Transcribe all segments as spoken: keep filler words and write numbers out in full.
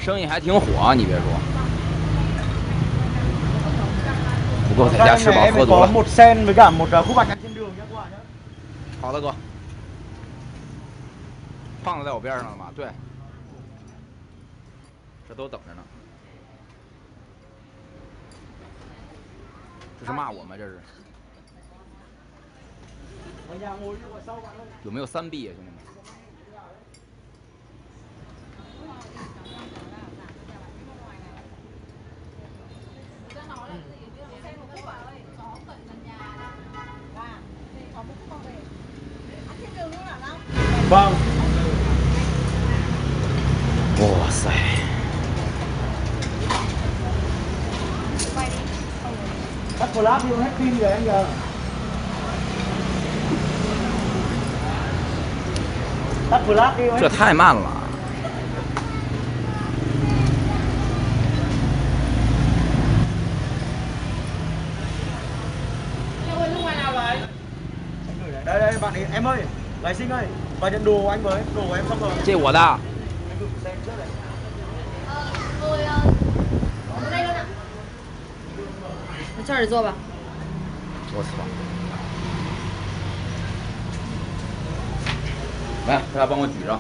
生意还挺火，你别说。不过在家吃饱喝足了。 một sen với cả một khúc bạch ăn trên đường nhé các bạn nhé。 好的哥。胖子在我边上了吗？对。这都等着呢。这是骂我吗？这是。有没有三 B 啊，兄弟们？ Vâng. Wow塞！ Tắt flash đi, hết pin rồi anh giờ. Tắt flash đi. 这太慢了。 Đây đây bạn ấy, em ơi, Lái Sinh ơi, vào nhận đồ của anh với, đồ của em xong rồi. 这我的。 Anh gửi xem trước này. Ờ, tôi ở đây luôn ạ. 你这儿坐吧。 我操！来，大家帮我举上。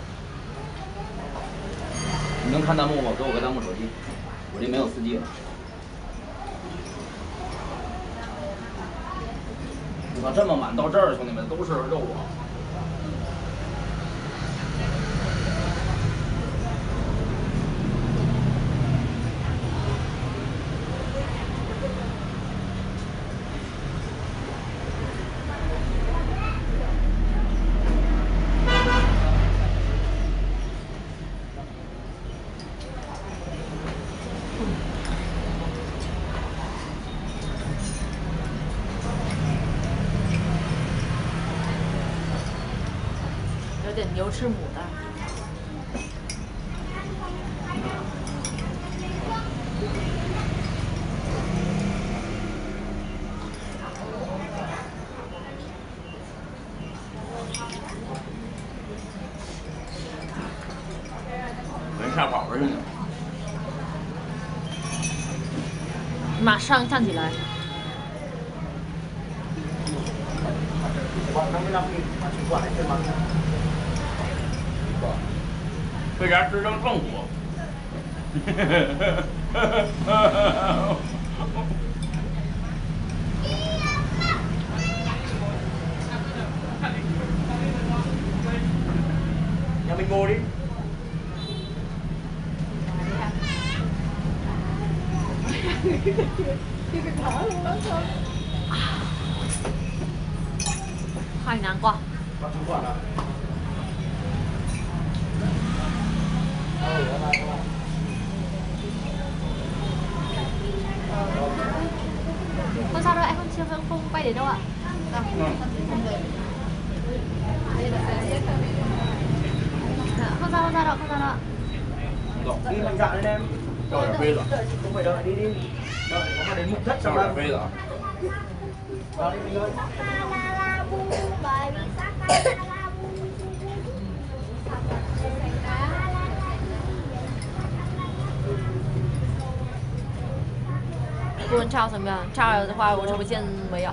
你能看弹幕吗？给我个弹幕手机，我这没有司机了。我操，这么满到这儿，兄弟们都是肉啊！ 有点牛吃母的。 跟下跑似的。 马上站起来。 被人吃成正果。 Nhà mình ngồi đi. Khoai nắng quá. Bạn chủ quản à? Không sao đâu, em không chưa không, không quay đến đâu ạ. Vâng. Ừ. Không sao, không sao đâu, không sao đâu. Đi mạnh dạn lên em. Cho点杯子。 Không phải đợi đi đi. Đợi có mà đến mục thất cho点杯子啊。 Vào đi mình ơi. Cô muốn trao 什么呀？trao的话，我直播间没有。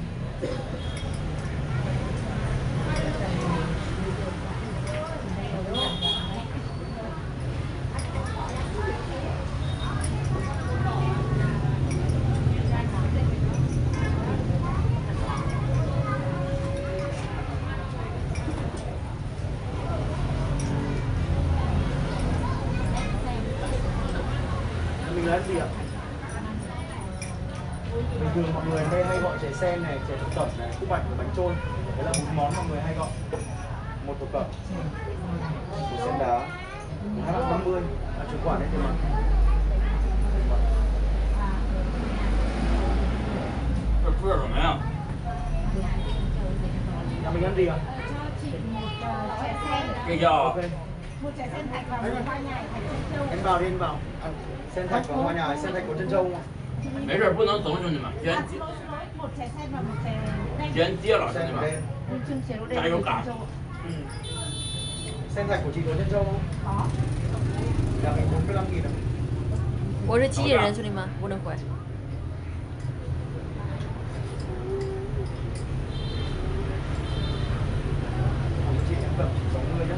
Mình là gì ạ? Bình thường mọi người hay hay gọi chè sen này, chè thập cẩm này, khúc bạch và bánh trôi. Đấy là bốn món mọi người hay gọi. Một thập cẩm, một sen đá, một hai bát năm mươi, là chủ quản đấy thì mà. 这吃什么呀？ Nhà mình ăn gì ạ? Cái gì? Một chè sen thạch và một hoa nhài thạch chân châu. Anh vào đi, anh vào. Ăn sen thạch và hoa nhài, sen thạch của chân châu. 没事，不能走，兄弟们，先 Một chè sen và một chè đen. 先接了，兄弟 Sen 们。 đen. Một chân chéo đen. Chả có cả. Ừ. Sen thạch của chị có nhân trâu không? Có. Nhà mình bốn mươi lăm nghìn ạ. 我是机器人，兄弟们，不能回。 Chị em cầm chỉ sáu mươi nhá.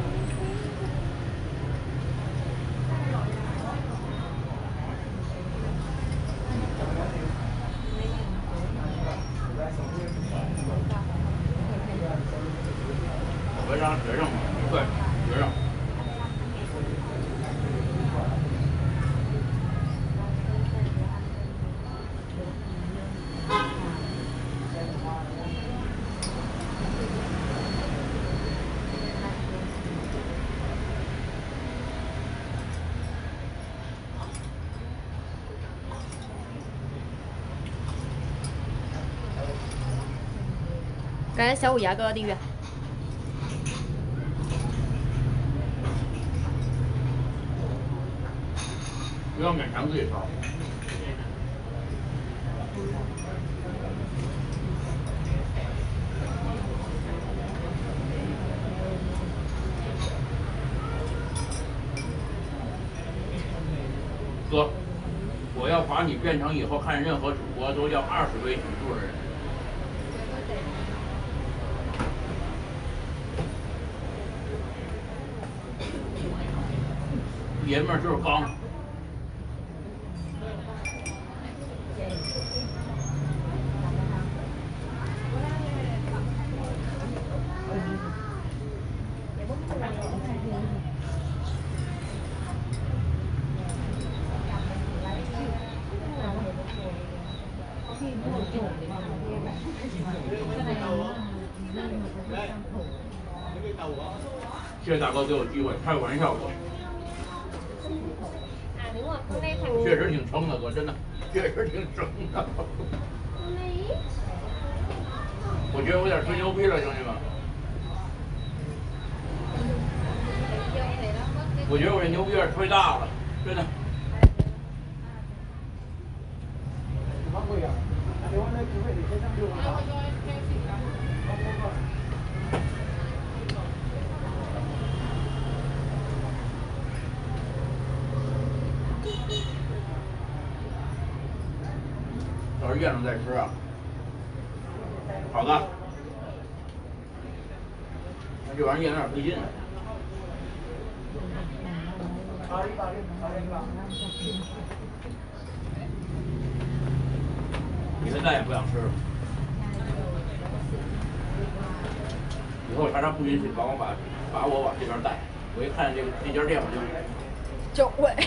Với ra学生，对，学生。 感谢小虎牙哥订阅。 不要勉强自己烧。哥，我要把你变成以后看任何主播都要二十位举数的人。 爷们儿就是刚。谢谢大哥给我机会，开个玩笑，哥。 确实挺撑的，哥，真的，确实挺撑的。我觉得我有点吹牛逼了，兄弟们。我觉得我这牛逼有点吹大了，真的。 到时候咽着再吃啊。好的。那这玩意儿咽有点费劲。你现在也不想吃了。以后查查不允许把我把把我往这边带。我一看这个这家店我就。 就喂。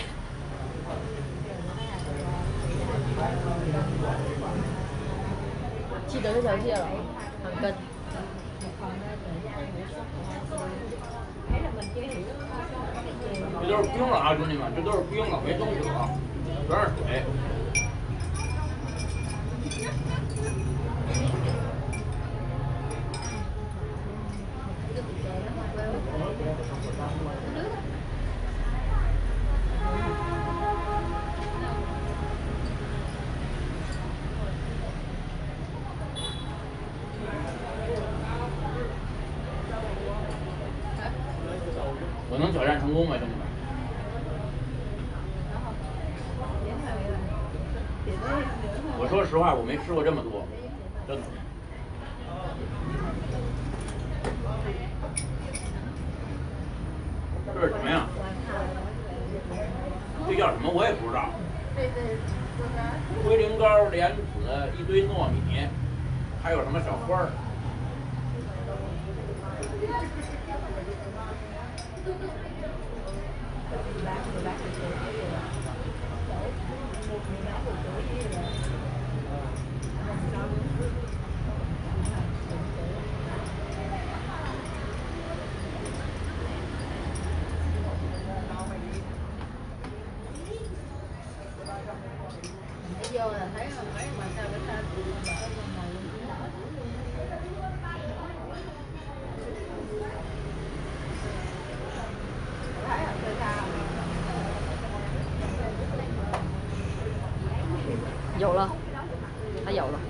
记得这条界了，两根。 这都是冰了啊，兄弟们，这都是冰了，没东西了，全是水。我能挑战成功吗，兄弟们？我说实话，我没吃过这么多，真的。这是什么呀？这叫什么？我也不知道。龟苓膏、莲子、一堆糯米，还有什么小花儿。 有了，它有了。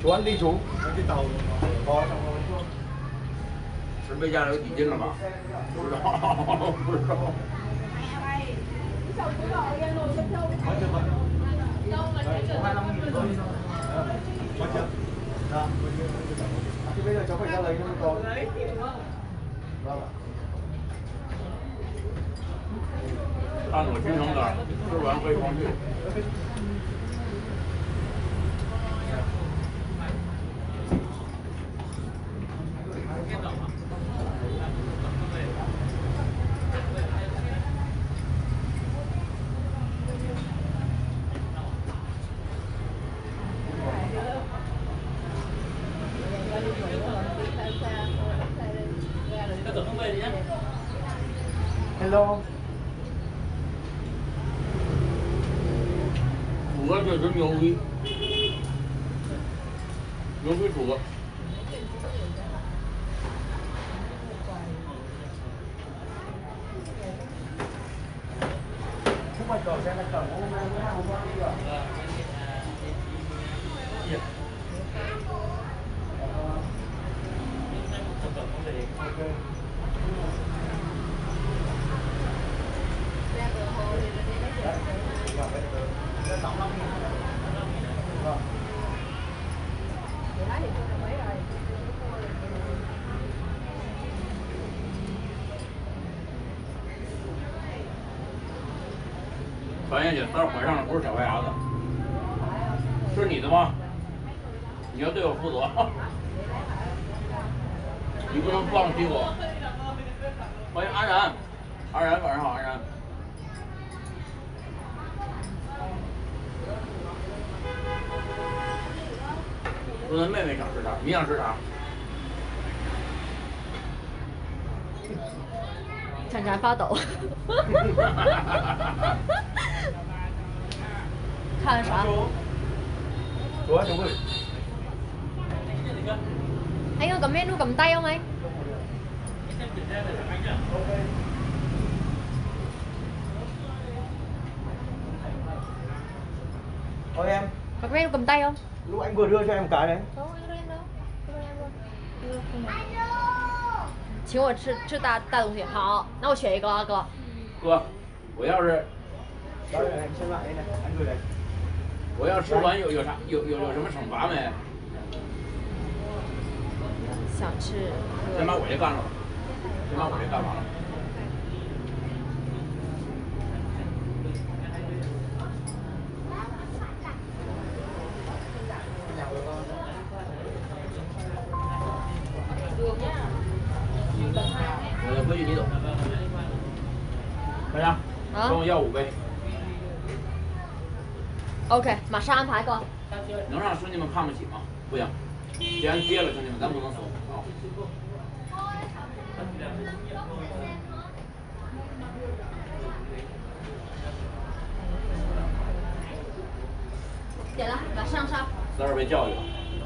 chú ăn đi chú. Cái tàu có trong đó chưa? 十倍价有底薪了吧？不知道，不知道。 Có chưa vậy? hai năm nghìn thôi. Có chưa? Dạ. Thì bây giờ cháu phải ra lấy nó mới có. Vâng ạ. 按我均衡的，吃完可以光去。 Hello. 煮的这是牛逼，牛逼煮的。 Không phải cỏ xe là cỏ hôm nay mới hôm qua đi à? OK. 传下去，但是怀上了不是小白牙子，是你的吗？你要对我负责，你不能放弃我。欢迎安然，安然晚上好，安然。我的妹妹想吃啥？你想吃啥？ 冉冉发抖。看啥？ Chú ơi, chú ơi. Anh ơi, cầm menu cầm tay không anh? Ôi em, Cầm menu cầm tay không? lúc anh vừa đưa cho em một cái đấy. Đâu, anh đưa em đâu. Đưa em luôn. Đưa không này. 请我吃吃大大东西，好，那我选一个啊哥。 哥，我要是 Đó là anh xem lại đây này, anh gửi đây. 我要吃完有有啥有有有什么惩罚没？ 想吃。 先把我这干了吧，先把我这干完了。我的规矩你懂。大家， 啊跟我要五杯。 OK， 马上安排哥。 能让兄弟们看不起吗？不行，既然接了兄弟们，咱不能怂啊！ 点了，马上上。 十二被教育了。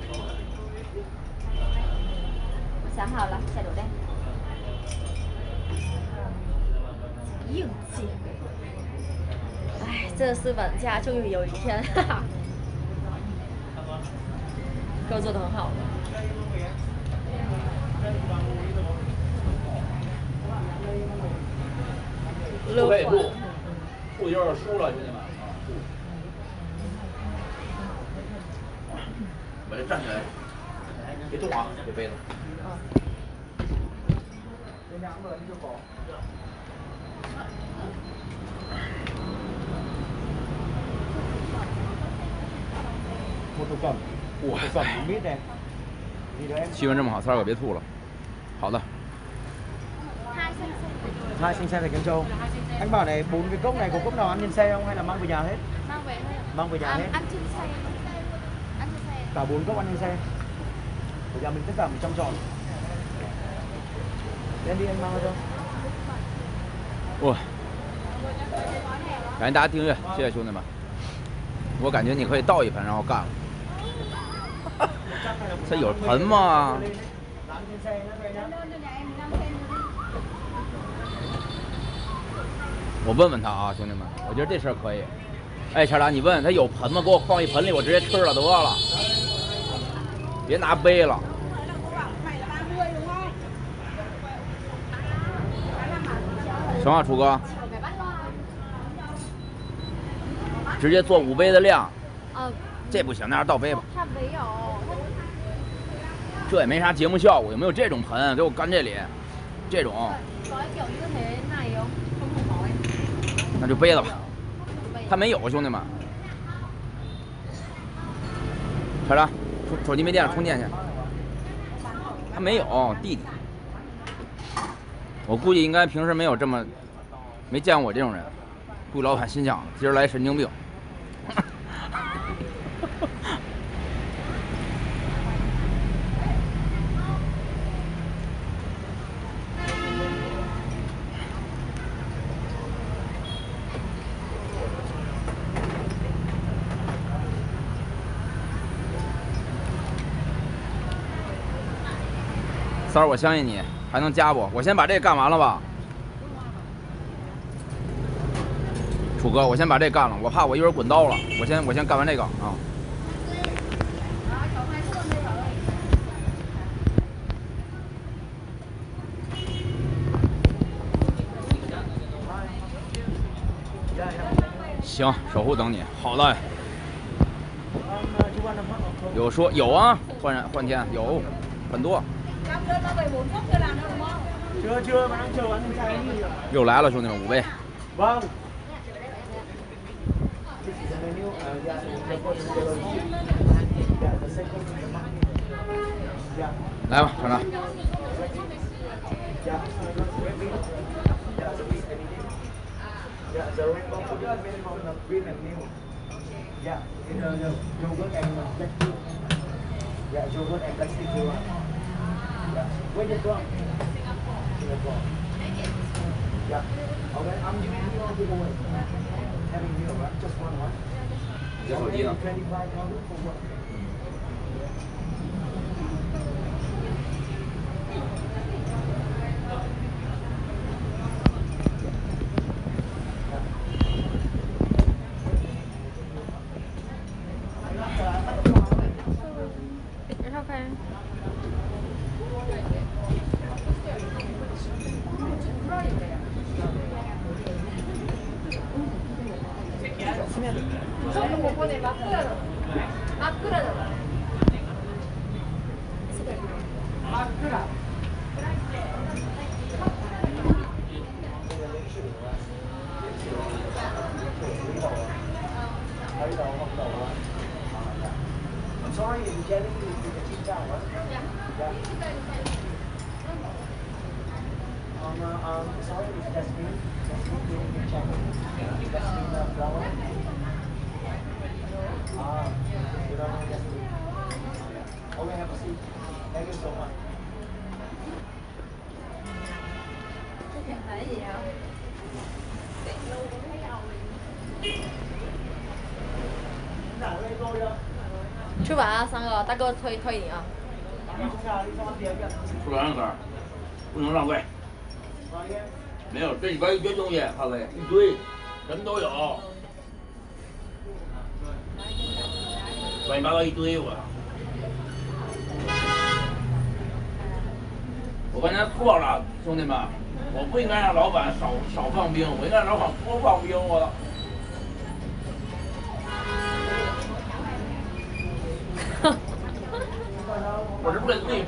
我想好了，下卤蛋。硬气。哎，这是稳价，终于有一天，哈哈。哥做的很好的。 不可以吐，吐就是输了，兄弟们啊！把这站起来，别动啊，这杯子。 Một thực phẩm, Ủa. thực phẩm mít này. Gì đó em? 气温这么好，三儿可别吐了。好的。 Hai xanh xe thịt kem trâu. Anh bảo này bốn cái cốc này có cốc nào ăn trên xe không hay là mang về nhà hết? Mang về thôi ạ. Mang về nhà Ăn- hết. Ăn trên xe. Ăn trên xe. Cả bốn cốc ăn trên xe. Ở nhà mình tất cả một trăm tròn. Để em đi em mang vào cho. 哇！感谢大家订阅，谢谢兄弟们。我感觉你可以倒一盆，然后干了。这有盆吗？ Ăn trên xe nhá các anh nhá. 我问问他啊，兄弟们，我觉得这事儿可以。哎，char达，你问问他有盆吗？给我放一盆里，我直接吃了得了。 别拿杯了。行啊，楚哥，直接做五杯的量。 啊， 这不行，那样倒杯吧。 他没有， 这也没啥节目效果，有没有这种盆？给我干这里，这种。那就杯子吧。他没有，兄弟们。小张，手手机没电了，充电去。他没有，弟弟。我估计应该平时没有这么没见过我这种人。估计老板心想，今儿来神经病。三儿，我相信你还能加不？我先把这干完了吧。楚哥，我先把这干了，我怕我一会儿滚刀了。我先我先干完这个啊。行，守护等你。好嘞。有说有啊，换换天有很多。 chưa chưa mà đang chờ anh trai đi. 又来了，兄弟们，五杯。 Vâng. 来吧，厂长。 Where you from? Singapore. Yeah. Okay, I'm giveaway. Having meal, right? Just one, right? 你这手机呢？ twenty-five dollars for what? It's okay. I'm sorry, you're getting the cheap down, right? Yeah. Um, uh, um, sorry, it's Jasmine. Jasmine, you can check. Jasmine uh, flower. Ah, you don't know Jasmine. Okay, have a seat. Thank you so much. Hãy 吃完啊，三个，大哥推推你啊。 吃完了，哥，不能浪费。没有，这里边一堆东西，哈维，一堆，什么都有，乱七八糟一堆，我。我刚才错了，兄弟们，我不应该让老板少少放冰，我应该让老板多放冰，我操！我是不是自己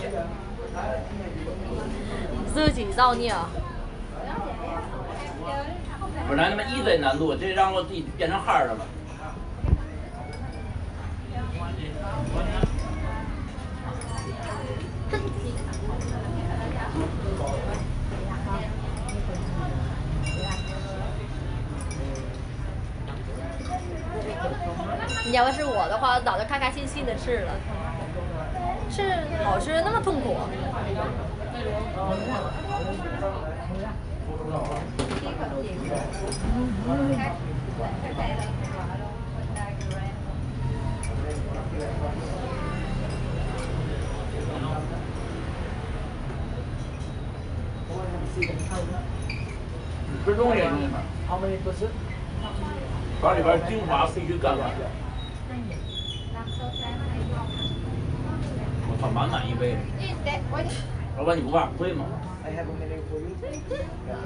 自己造孽啊！ 本来他妈一贼难度，这让我自己变成 hard 了。 你要是我的话，早就开开心心的吃了。吃好吃那么痛苦。 吃东西，兄弟们， How many percent? 把里边精华必须干完。我放满满一杯。老板，你不怕亏吗？ I have a menu for you. Yeah.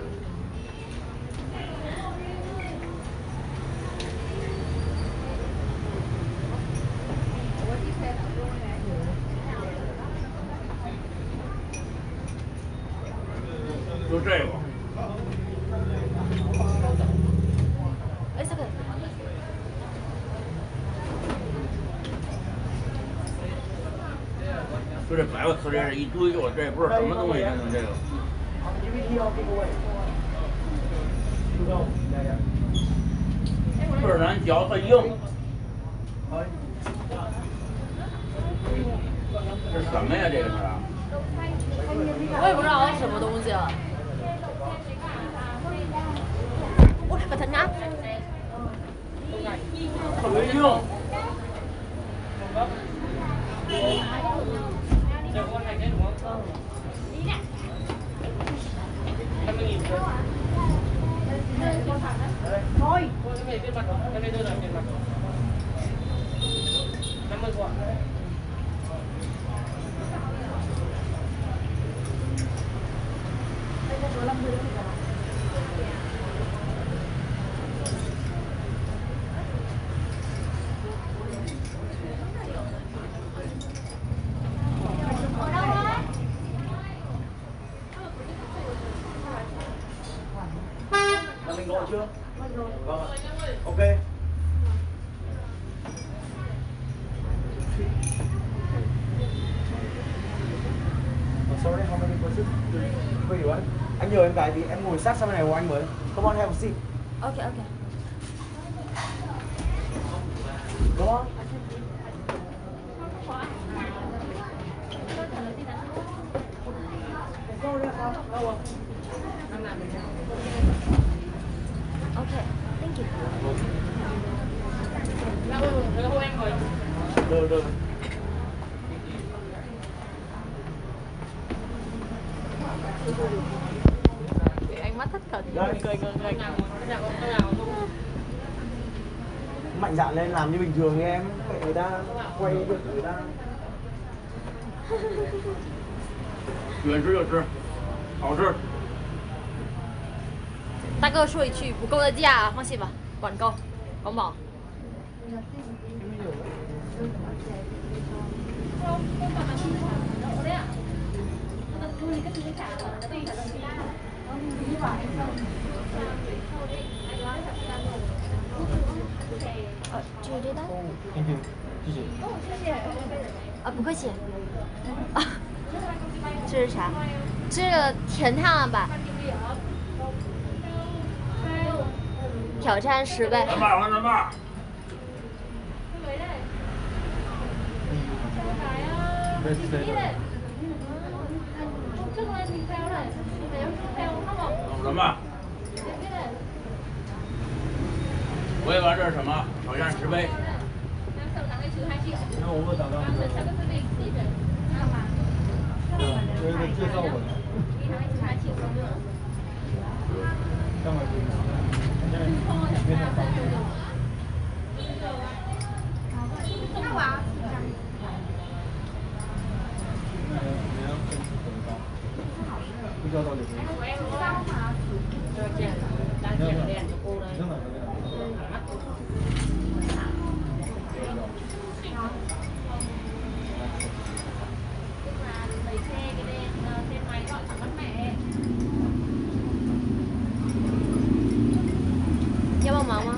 就这个。 哎，这个。 就这百个词这是一堆，我这也不知道什么东西，现在这个。倍儿难嚼，特硬。这是什么呀？这个是？ 我也不知道是什么东西。我把它拿。 特别硬。 Thôi. Là mình gọi chưa? Vâng ạ. Ok. Oh, sorry, how many persons? Three, right? Anh nhờ em cái thì em ngồi sát sang bên này của anh mới. Come on, have a seat. OK OK。 Come on. OK，Thank you。 Được, được. Ánh mắt thất thần. Đây. Cười cười cười. Mạnh dạn lên làm như bình thường đi em. Vậy người ta quay được người ta. 愿吃就吃，好吃。 大哥说一句不够的价，放心吧，管够，管饱。呃，这个这单。 Thank you. 谢谢。 啊，不客气。啊，这是啥？这个甜汤吧。挑战十倍。 咱爸，咱爸。什么？我也玩这是什么？挑战十杯。 然后我找到。有一个介绍我的。干嘛？非常方便。 那我要不知道到底是。真的。 要帮忙吗？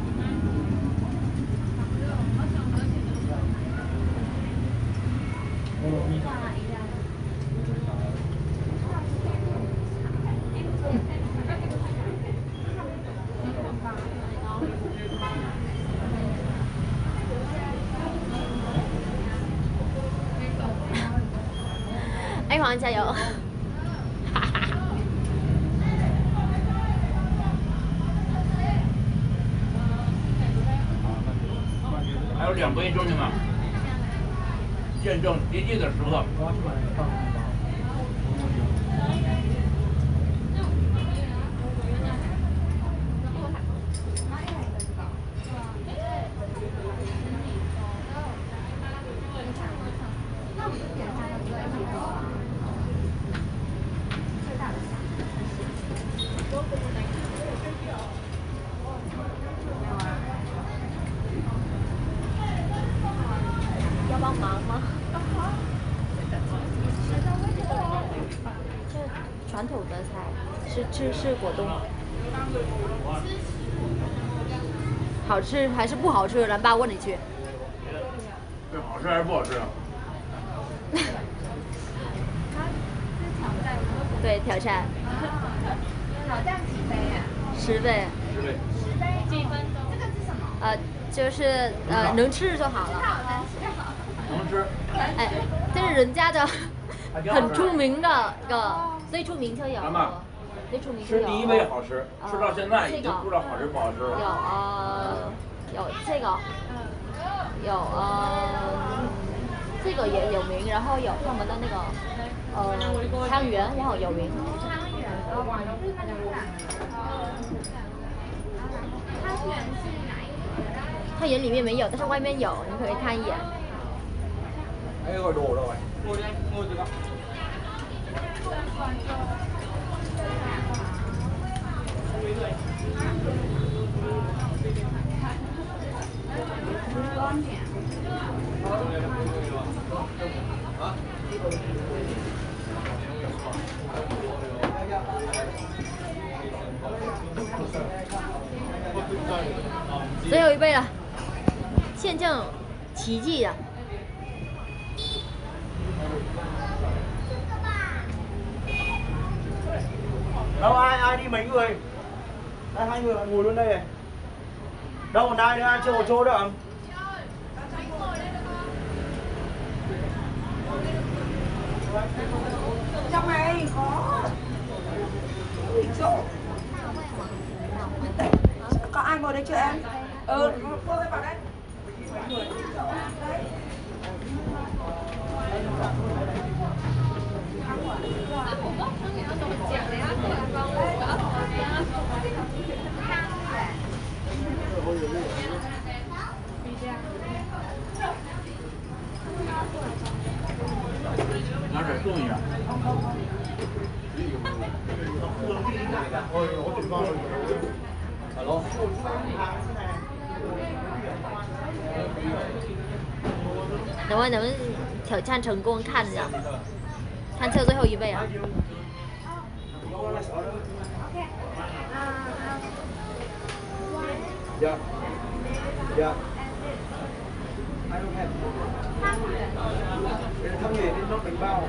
哎，黄加油！哈哈。 还有两杯，兄弟们，见证奇迹的时刻。 帮忙吗？这传统的菜是吃是果冻吗？好吃还是不好吃？蓝爸问你去。 是好吃还是不好吃啊？ 对，挑战。 挑战几杯啊？ 十倍。 十倍。 十杯几分钟？这个是什么？ 呃，就是呃能吃就好了。 好能吃好。 能吃。 哎，这是人家的很出名的一个，最出名就有。 妈妈。 最出名就有。 吃第一杯好吃，吃到现在已经不知道好吃不好吃了。 有呃，有这个，有呃，这个也有名，然后有他们的那个呃汤圆也好有名。 汤圆，哦，日本的汤圆是哪一个？ 汤圆里面没有，但是外面有，你可以看一眼。 哎，我đồ rồi. Ngồi đi, ngồi đi con. 最后一杯了，现正奇迹的。 Đâu ai ai đi mấy người? Đây hai người ngồi luôn đây này. Đâu còn ai nữa, ai chưa có chỗ đâu không? Trong này có chỗ. Có ai ngồi đây chưa em? Ừ, cô ơi vào đây. 拿水冻一下。 Alo. 能不能挑战成功？看着，看测最后一位啊！ Dạ. Dạ. I don't have. Thang nghề đến nó bánh bao.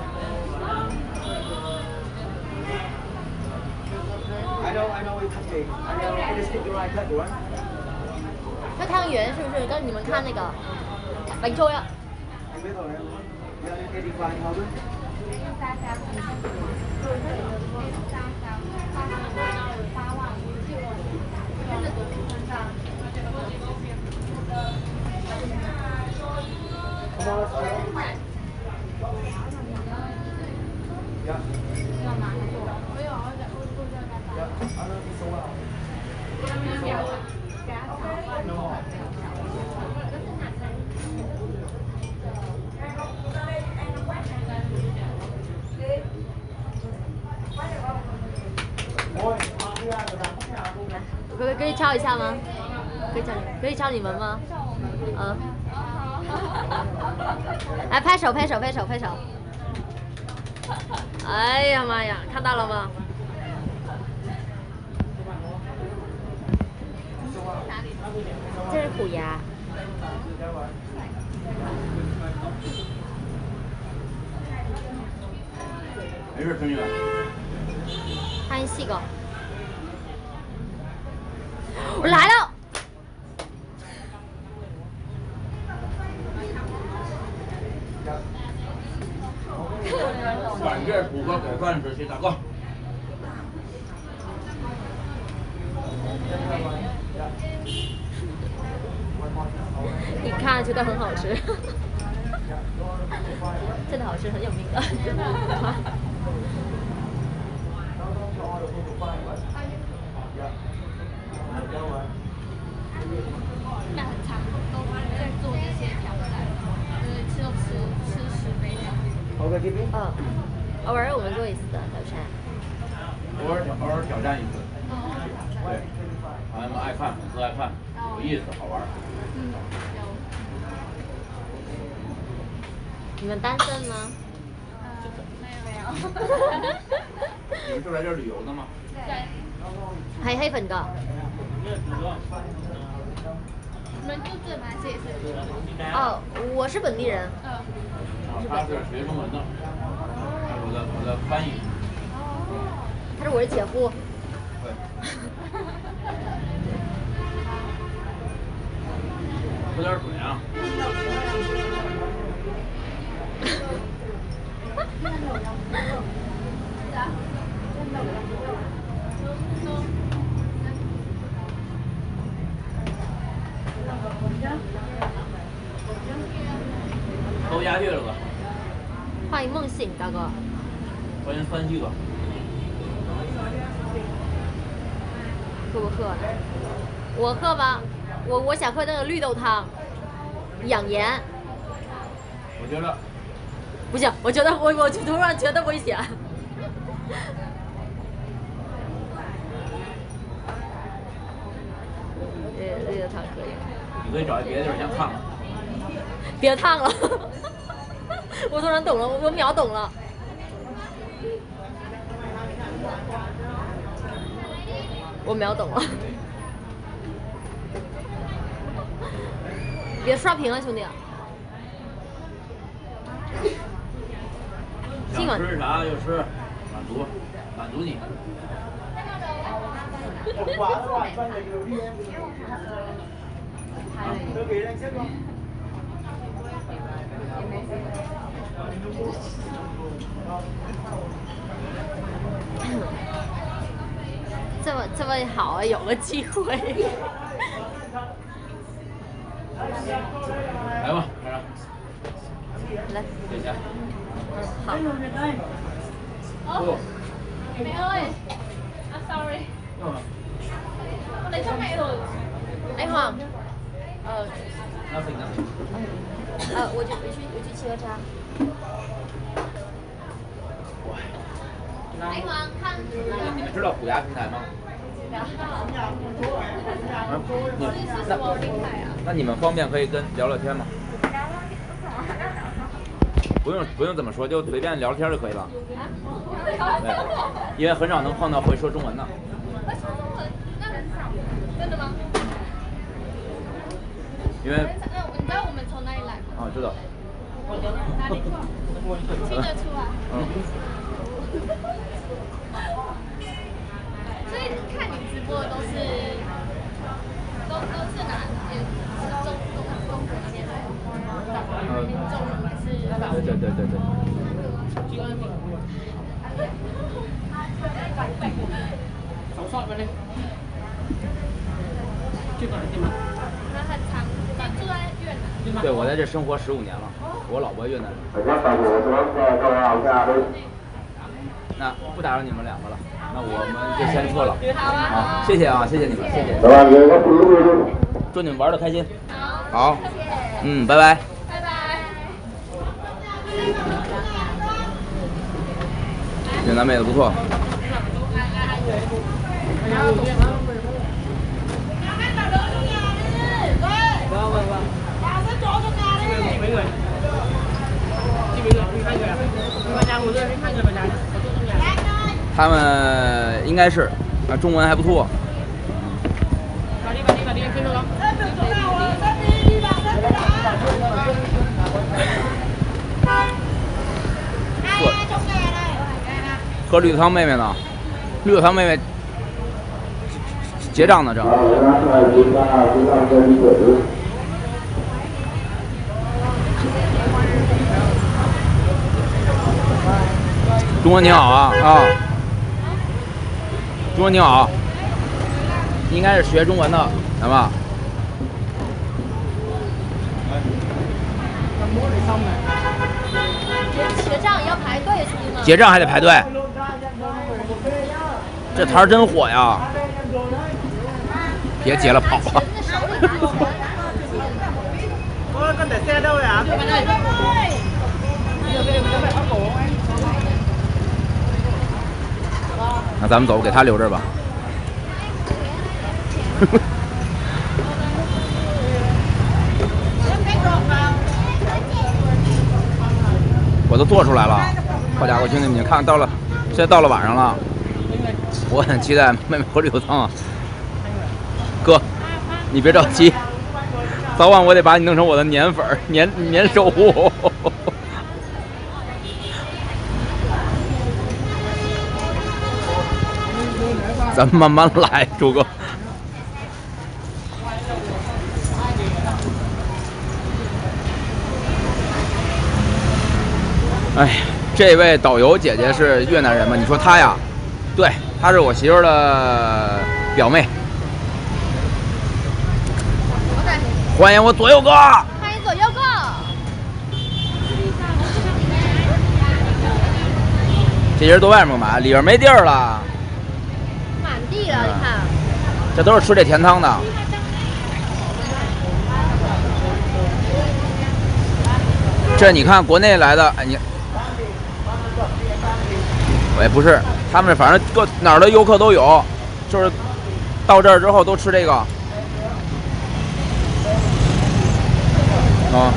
I know, I know it's thang nghề. I know. It is stick right cut, right? 那汤圆是不是跟你们看那个bánh trôi ạ? Anh biết rồi em. Dạ, eighty-five thousand. Dạ. Dạ, ăn đi số nào? Ôi, 可以可以敲一下吗？可以敲你，可以敲你们吗？嗯。来拍手拍手拍手拍手！哎呀妈呀，看到了吗？这是虎牙。 没事，兄弟们。 看细个。我来了。 管这土哥给饭吃，谁打够？ 一看觉得很好吃，真的好吃，很有名的。 那很长，都在做这些挑战，就是吃都吃吃十杯这样。 OK， 这边。 嗯，偶尔我们做一次的挑战。 偶尔挑偶尔挑战一次。对，孩子们爱看，粉丝爱看，有意思，好玩。 嗯，有。 你们单身吗？ 呃，没有没有。 你们是来这儿旅游的吗？ 对。 係黑粉㗎。 你们住这吗？这也是。 哦，我是本地人。 嗯。 啊，他是学中文的，我的我的翻译。 他是我的姐夫。 对。喝点水啊。都押韵了吧？ 欢迎梦醒大哥。 欢迎三七哥。 喝不喝？我喝吧，我我想喝那个绿豆汤，养颜。 我觉得不行，我觉得我我突然觉得危险。绿绿豆汤可以。 你可以找一别的地儿先烫了。 别烫了，我突然懂了，我秒懂了。我秒懂了。别刷屏了，兄弟。今晚吃啥就吃，满足满足你。 这么这么好啊，有个机会。 来吧，开始。 来。 谢谢。 嗯，好。 哦，mẹ ơi, à sorry. Con lấy cho mẹ rồi. Anh Hoàng. Ờ. Nothing, nothing. Ờ,我去我去我去汽车茶。anh Hoàng看。 你们知道虎牙平台吗？ 是什么平台啊？ 那你们方便可以跟聊聊天吗？不用不用怎么说，就随便聊天就可以了。对，因为很少能碰到会说中文的。 会说中文？那很少。真的吗？ 因为那你知道我们从哪里来吗？ 啊，知道。 哪里？听得出来。 嗯。 所以看你直播的都是都都是哪？也是中中中国那边来的。 呃。 中文还是？ 对对对对对。 手刷ไปเลย去哪儿地方？ 那很长，你住在越南？ 对，我在这生活十五年了，我老婆越南人。那不打扰你们两个了，那我们就先撤了。 好啊。 好，谢谢啊，谢谢你们，谢谢。祝你们玩的开心。 好。 好。嗯，拜拜。 拜拜。 越南妹子不错。他们应该是啊，中文还不错。喝绿豆汤妹妹呢？绿豆汤妹妹结账呢，正。中文挺好啊啊！中文挺好，应该是学中文的，来吧？ 结账要排队是吗？ 结账还得排队，这摊儿真火呀！别结了，跑吧。那咱们走，给他留这儿吧。 我都做出来了。好家伙，兄弟们，你看到了，现在到了晚上了，我很期待妹妹喝绿豆汤啊。哥，你别着急，早晚我得把你弄成我的年粉儿、年年守护。咱们慢慢来，朱哥。哎，这位导游姐姐是越南人吗？你说她呀？对，她是我媳妇儿的表妹。欢迎我左右哥！ 欢迎左右哥！ 这人都外面买，里边没地儿了。 满地了，你看。 这都是吃这甜汤的。这你看国内来的，哎你。哎，不是，他们反正各哪儿的游客都有，就是到这儿之后都吃这个。啊！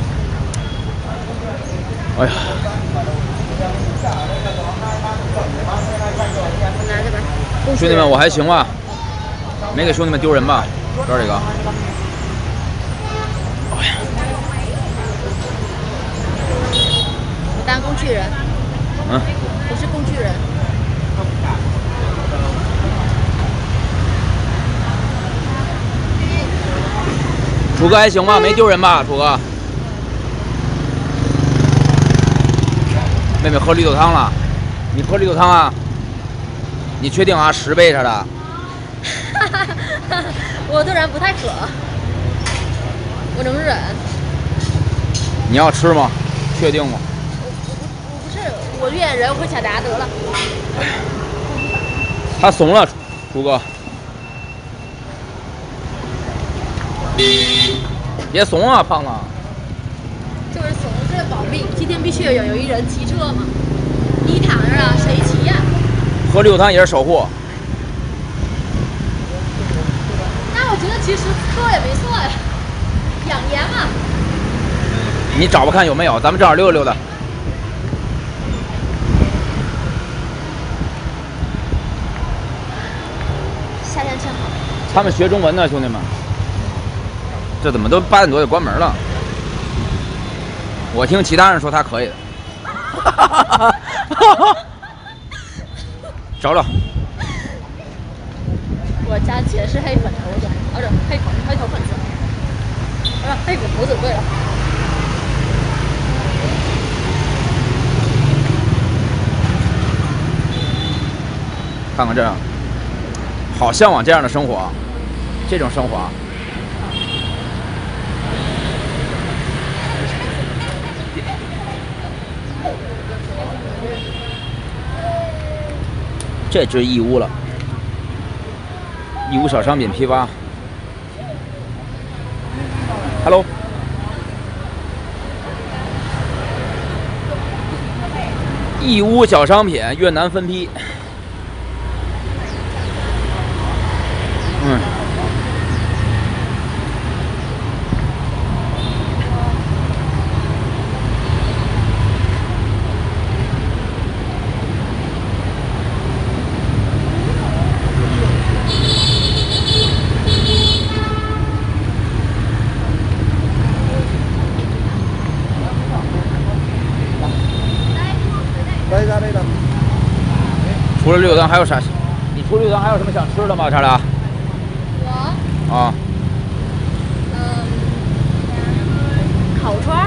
哎呀！兄弟们，我还行吧，没给兄弟们丢人吧？这这个。哎呀！ 我当工具人。 嗯。 我是工具人。 楚哥还行吧？没丢人吧？楚哥。妹妹喝绿豆汤了，你喝绿豆汤啊？你确定啊？十杯似的。 我突然不太渴，我能忍。 你要吃吗？确定吗？ 我不是，我越人我会抢答得了。 他怂了，楚哥。别怂啊，胖子！ 就是怂，这是保命。今天必须要有有一人骑车嘛，你躺着啊，谁骑呀、啊？ 喝绿豆汤也是守护。 那我觉得其实喝也没错呀，养颜嘛。 你找吧看有没有，咱们正好溜达溜达。 夏天真好。 他们学中文呢，兄弟们。这怎么都八点多就关门了？我听其他人说他可以的。找找。 我家姐是黑粉头子，啊不，黑头黑头粉子，啊黑粉头子对了。 看看这样，好向往这样的生活，这种生活。这只义乌了，义乌小商品批发。Hello， 义乌小商品越南分批。嗯。除了绿豆汤还有啥？你除了绿豆汤还有什么想吃的吗？叉叉？ 我啊。 嗯，烤串儿。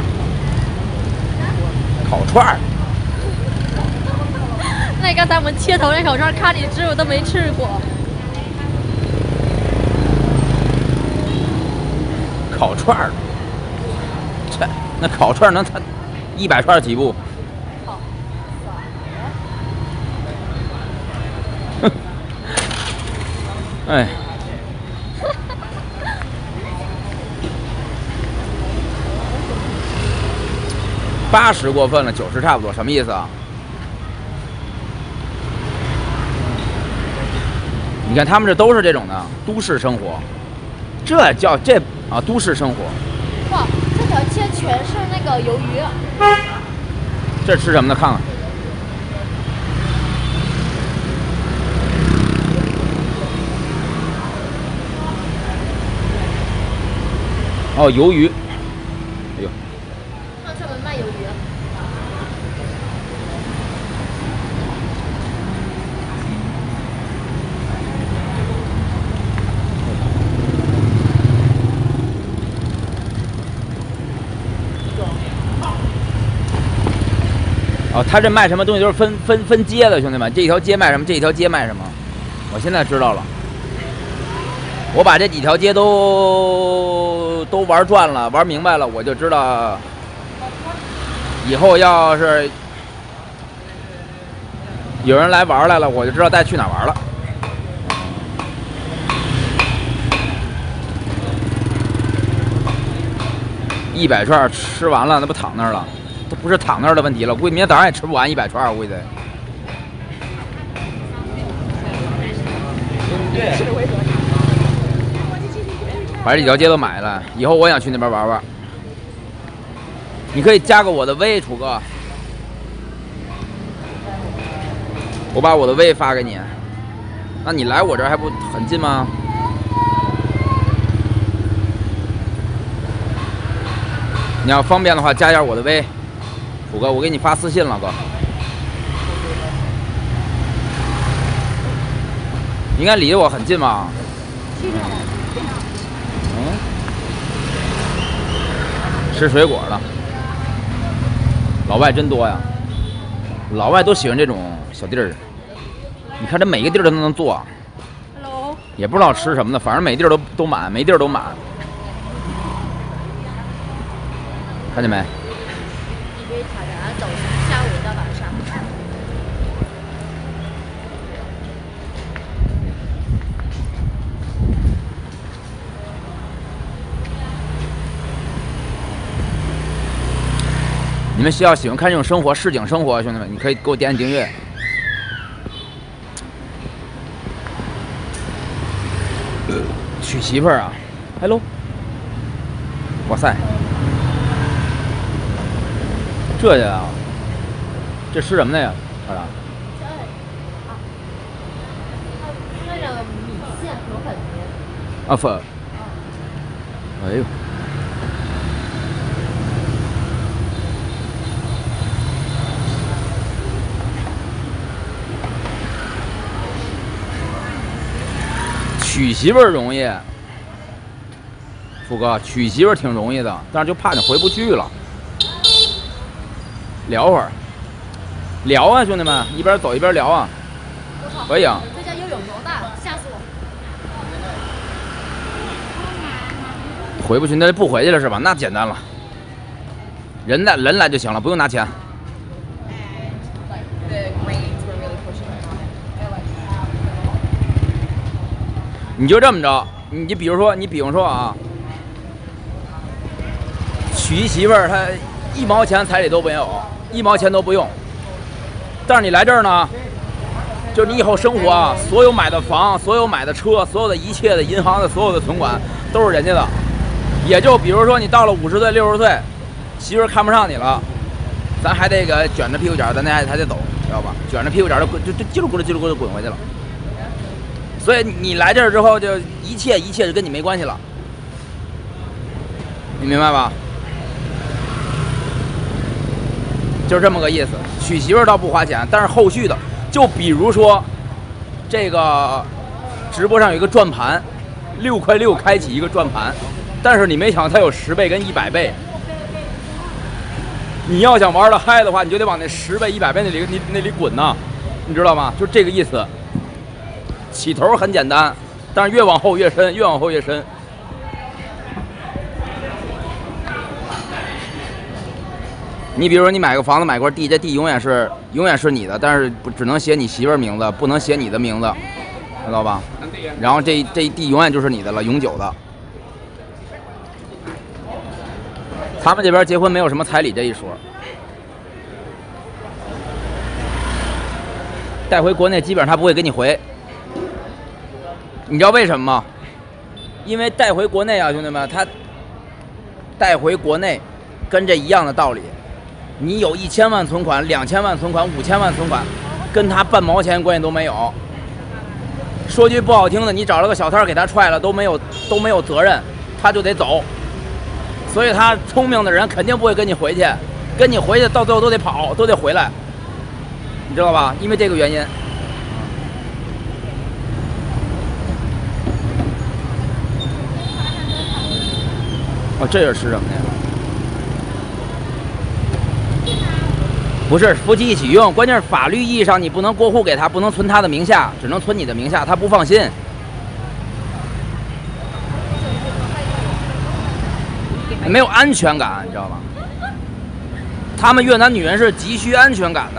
烤串儿。 那刚才我们切头那烤串，看你吃我都没吃过。 烤串儿，这那烤串能它一百串起步。哎，八十过分了，九十差不多，什么意思啊？你看他们这都是这种的都市生活，这叫这啊都市生活。 哇，这条街全是那个鱿鱼。 这吃什么的？看看。哦，鱿鱼。哎呦， 上专门卖鱿鱼。 哦，他这卖什么东西都是分分分街的，兄弟们，这一条街卖什么，这一条街卖什么，我现在知道了。我把这几条街都都玩转了，玩明白了，我就知道以后要是有人来玩来了，我就知道带去哪玩了。一百串吃完了，那不躺那儿了？这不是躺那儿的问题了，估计明天早上也吃不完一百串，我估计得。把这几条街都买了，以后我想去那边玩玩。你可以加个我的微，楚哥，我把我的微发给你。那你来我这儿还不很近吗？你要方便的话，加一下我的微。楚哥，我给你发私信了，哥。应该离我很近吧？嗯。吃水果了。老外真多呀，老外都喜欢这种小地儿。你看这每个地儿都能坐。 Hello。 也不知道吃什么的，反正每地儿都都满，每地儿都满。看见没？ 一堆塔然走从下午到晚上。 你们需要喜欢看这种生活市井生活，兄弟们，你可以给我点点订阅。娶媳妇儿啊 ，Hello， 哇塞！这呀，这吃什么的呀？二郎？ 这啊，那个米线河粉面。 啊粉。哎呦。娶媳妇儿容易，富哥，娶媳妇儿挺容易的，但是就怕你回不去了。聊会儿，聊啊，兄弟们，一边走一边聊啊。可以啊。 这家游泳多大，吓死我！ 回不去，那就不回去了是吧？那简单了，人来人来就行了，不用拿钱。你就这么着，你比如说，你比如说啊，娶一媳妇儿，她一毛钱彩礼都没有，一毛钱都不用。但是你来这儿呢，就是你以后生活啊，所有买的房、所有买的车、所有的一切的银行的所有的存款都是人家的。也就比如说你到了五十岁、六十岁，媳妇儿看不上你了，咱还得个卷着屁股角，咱还还得走，知道吧？卷着屁股角就就就叽里咕噜叽里咕噜滚回去了。所以你来这儿之后，就一切一切就跟你没关系了，你明白吧？就是这么个意思。娶媳妇儿倒不花钱，但是后续的，就比如说，这个直播上有一个转盘，六块六开启一个转盘，但是你没想它有十倍跟一百倍。你要想玩的嗨的话，你就得往那十倍、一百倍那里你那里滚呐，你知道吗？就这个意思。起头很简单，但是越往后越深，越往后越深。你比如说，你买个房子，买块地，这地永远是永远是你的，但是不只能写你媳妇儿名字，不能写你的名字，知道吧？然后这这地永远就是你的了，永久的。他们这边结婚没有什么彩礼这一说，带回国内基本上他不会给你回。你知道为什么吗？因为带回国内啊，兄弟们，他带回国内跟这一样的道理， 你有一千万存款、两千万存款、五千万存款，跟他半毛钱关系都没有。说句不好听的，你找了个小摊给他踹了，都没有都没有责任，他就得走。所以他聪明的人肯定不会跟你回去，跟你回去到最后都得跑，都得回来，你知道吧？因为这个原因。哦，这是吃什么的？不是夫妻一起用，关键是法律意义上你不能过户给他，不能存他的名下，只能存你的名下，他不放心。没有安全感，你知道吗？他们越南女人是急需安全感的。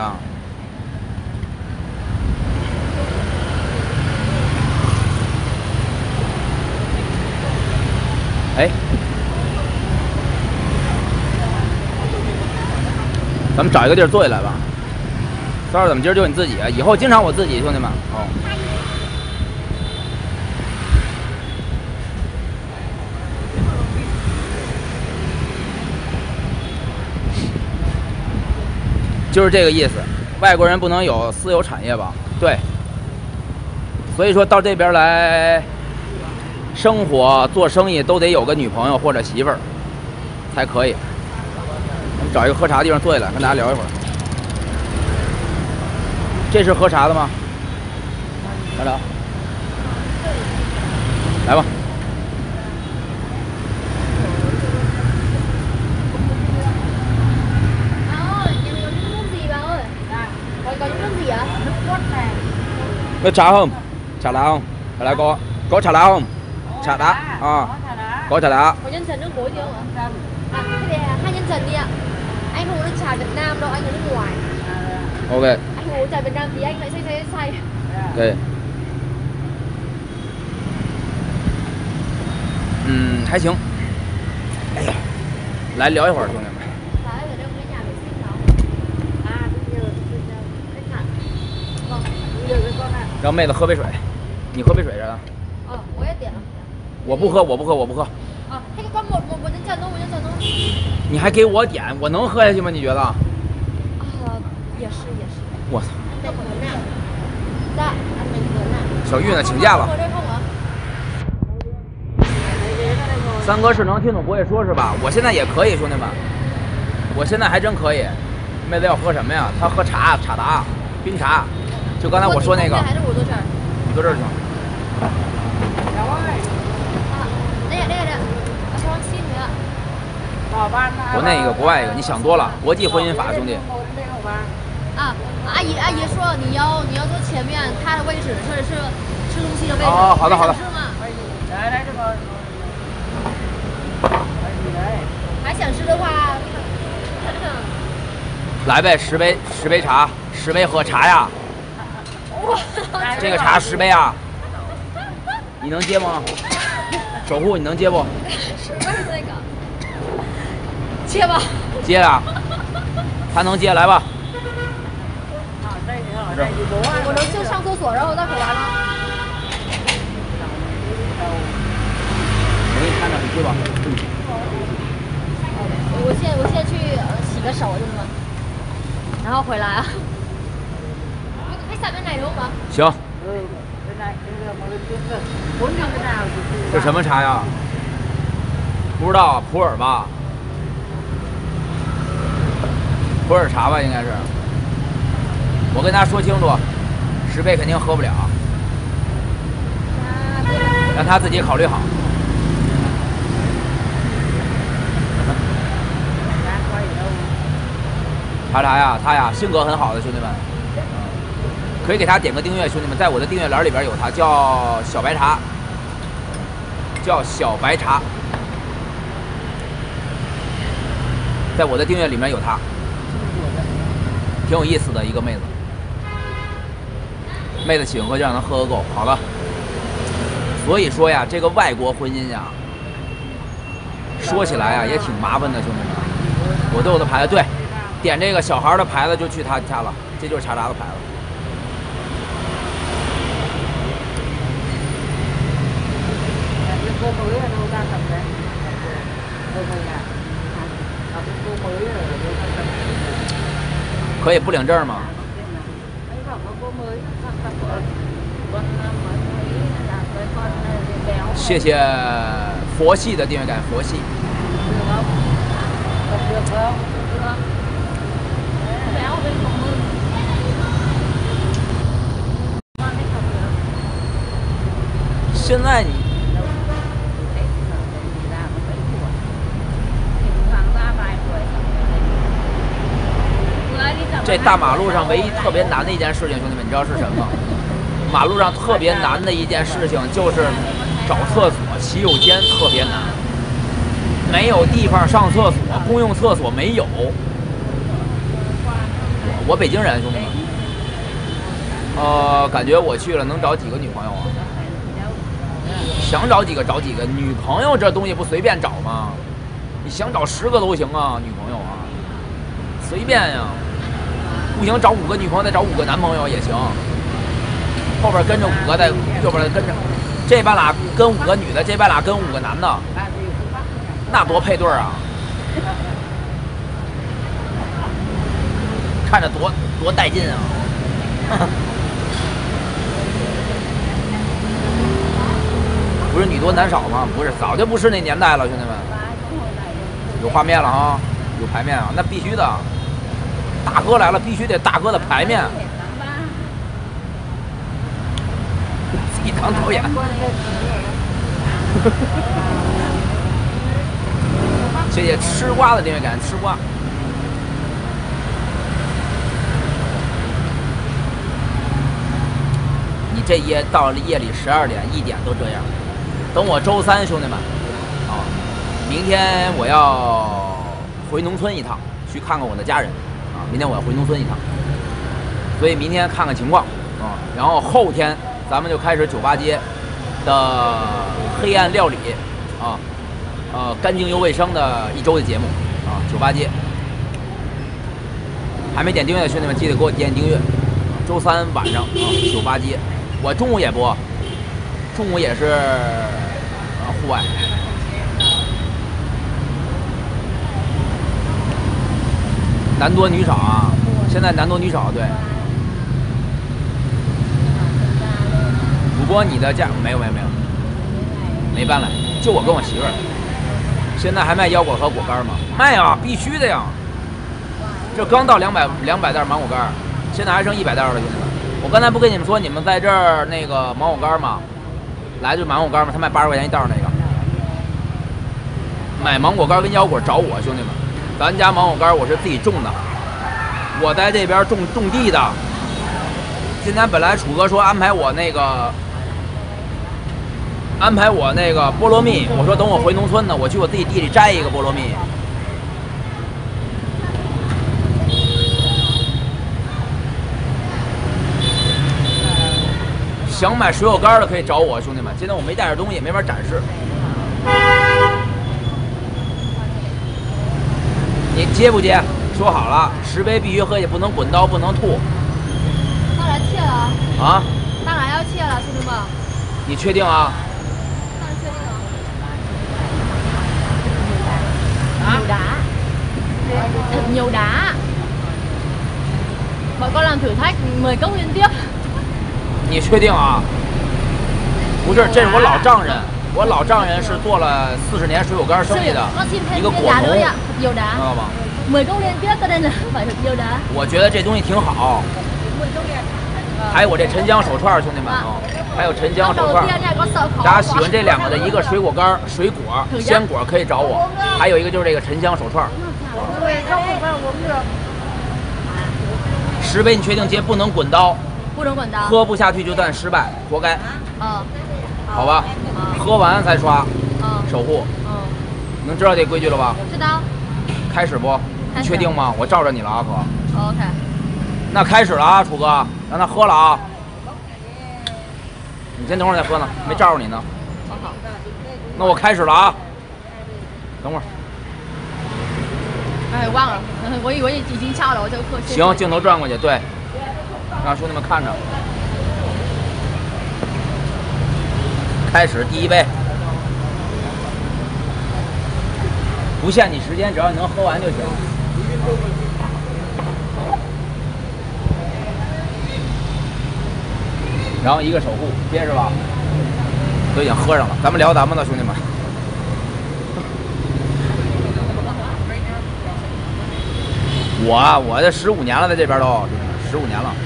哎。咱们找一个地儿坐下来吧。三儿怎么今儿就你自己啊？以后经常我自己，兄弟们。哦。就是这个意思，外国人不能有私有产业吧？对。所以说到这边来生活、做生意都得有个女朋友或者媳妇儿才可以。我们找一个喝茶的地方坐下来，跟大家聊一会儿。这是喝茶的吗？来聊，来吧。Có trà không? Trà đá không? Trà đá có. Có trà đá không? Trà đá. À. Có trà đá. Có nhân trần nước muối gì không ạ? À, thế thì hai nhân trần đi ạ. Anh không uống được trà Việt Nam đâu, anh ở nước ngoài. Ok. Anh uống trà Việt Nam thì anh lại say say say. Ok. 嗯，还行。哎呀，来聊一会儿，兄弟们。 来ở đâu cái nhà vệ sinh đó. À, bây giờ khách sạn. Vâng. Bây giờ con ạ. 让妹子喝杯水，你喝杯水着呢。 哦，我也点了。 我不喝，我不喝，我不喝。 啊，这个关我我我能转动，我能转动。 你还给我点，我能喝下去吗？你觉得？ 啊，也是也是。 我操！ Dạ, ăn bánh cuốn ạ. 小玉呢？请假了。 Ngồi đây không ạ? 三哥是能听懂不会说是吧？我现在也可以，兄弟们，我现在还真可以。妹子要喝什么呀？她喝茶，茶达，冰茶，就刚才我说那个。 还是我坐这儿？ 你坐这儿行。 啊，那个那个那个，我双七女。 国内一个，国外一个，你想多了。国际婚姻法，兄弟。 啊，阿姨阿姨说你要你要坐前面她的位置，或者是吃东西的位置。 哦，好的好的。 是吗？还想吃的话， 来呗，十杯十杯茶，十杯喝茶呀。 哇， 这个茶十杯啊，你能接吗？守护你能接不？ 十杯这个，接吧。 接啊，他能接，来吧。 我能就上厕所，然后再回来吗？ 我给你看着，你去吧。 我现我现在去洗个手，兄弟们，然后回来啊。khách sạn bên này đúng không ạ? 行。这什么茶呀？不知道，普洱吧？普洱茶吧，应该是。我跟他说清楚，十杯肯定喝不了，让他自己考虑好。茶茶呀，他呀，性格很好的兄弟们，可以给他点个订阅，兄弟们，在我的订阅栏里边有他，叫小白茶，叫小白茶，在我的订阅里面有他，挺有意思的一个妹子。妹子喜欢喝就让她喝个够，好了。所以说呀，这个外国婚姻呀，说起来呀也挺麻烦的，兄弟们。我都有的牌子，对，点这个小孩的牌子就去他家了，这就是茶茶的牌子。 cô mới ở đâu ra tập đấy? Cô mới à? Học cô mới ở đâu ra tập? 可以不领证吗？谢谢佛系的订阅感，佛系。现在你这大马路上唯一特别难的一件事情，兄弟们，你知道是什么吗？马路上特别难的一件事情就是找厕所，洗手间特别难，没有地方上厕所，公用厕所没有。我北京人，兄弟们，呃，感觉我去了能找几个女朋友啊？想找几个找几个，女朋友这东西不随便找吗？你想找十个都行啊，女朋友啊，随便呀。不行，找五个女朋友，再找五个男朋友也行。后边跟着五个，再右边跟着，这半拉跟五个女的，这半拉跟五个男的，那多配对啊！看着多多带劲啊！不是女多男少吗？不是，早就不是那年代了，兄弟们。有画面了哈，有排面啊，那必须的。大哥来了，必须得大哥的排面。自己当导演。谢谢吃瓜的订阅感，吃瓜。你这夜到了夜里十二点、一点都这样。等我周三，兄弟们，啊，明天我要回农村一趟，去看看我的家人。明天我要回农村一趟，所以明天看看情况啊。然后后天咱们就开始酒吧街的黑暗料理啊，呃，干净又卫生的一周的节目啊。酒吧街还没点订阅的兄弟们，记得给我点订阅。周三晚上啊，酒吧街，我中午也播，中午也是啊户外。男多女少啊，现在男多女少，对。主播，你的价没有没有没有，没搬来，就我跟我媳妇儿。现在还卖腰果和果干吗？卖啊，必须的呀。这刚到两百两百袋芒果干，现在还剩一百袋了，兄弟们。我刚才不跟你们说，你们在这儿那个芒果干吗？来就是芒果干吗？他卖八十块钱一袋那个。买芒果干跟腰果找我，兄弟们。咱家芒果干我是自己种的，我在这边种种地的。今天本来楚哥说安排我那个安排我那个菠萝蜜，我说等我回农村呢，我去我自己地里摘一个菠萝蜜。想买水果干的可以找我，兄弟们。现在我没带着东西，没法展示。你接不接？说好了，十杯必须喝下，不能滚刀，不能吐。 当然切了。 啊？ 当然要切了，兄弟们。 你确定啊？ 当然确定了。Nhiều đá. Thật nhiều đá. Bọn con làm thử thách mười cốc liên tiếp. 你确定啊？不是，这是我老丈人。我老丈人是做了四十年水果干生意的一个果农，知道吗？我觉得这东西挺好。还有我这沉江手串，兄弟们啊，还有沉江手串。大家喜欢这两个的，一个水果干、水果、鲜果可以找我，还有一个就是这个沉江手串。十杯你确定接？不能滚刀， 不能滚刀， 喝不下去就算失败，活该。 嗯。 好吧，嗯、喝完才刷， 嗯， 守护， 嗯， 能知道这规矩了吧？ 知道。 开始不？你确定吗？我罩着你了啊，可。 OK。 那开始了啊，楚哥，让他喝了啊。你先等会儿再喝呢，没罩着你呢。 好。 那我开始了啊。等会儿。 哎，忘了，我以为已经下了，我就客气。 行，镜头转过去，对，让兄弟们看着。开始第一杯，不限你时间，只要你能喝完就行。 然后一个守护，结实吧？都已经喝上了，咱们聊咱们的，兄弟们。我啊，我这十五年了，在这边都十五年了。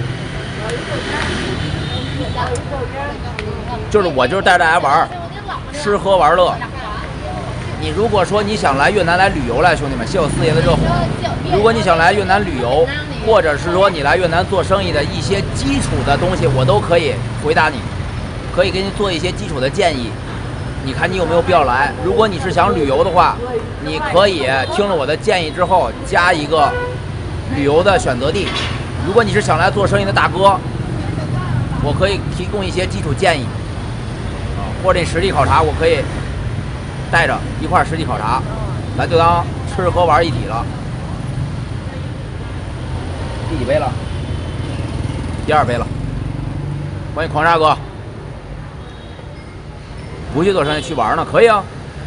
就是我就是带着大家玩，吃喝玩乐。你如果说你想来越南来旅游来，兄弟们，谢我四爷的热火。如果你想来越南旅游，或者是说你来越南做生意的一些基础的东西，我都可以回答你，可以给你做一些基础的建议。你看你有没有必要来？如果你是想旅游的话，你可以听了我的建议之后加一个旅游的选择地。如果你是想来做生意的大哥，我可以提供一些基础建议，啊，或者你实地考察，我可以带着一块儿实地考察，咱就当吃喝玩一体了。第几杯了？第二杯了。欢迎狂沙哥。不去做生意去玩呢，可以啊。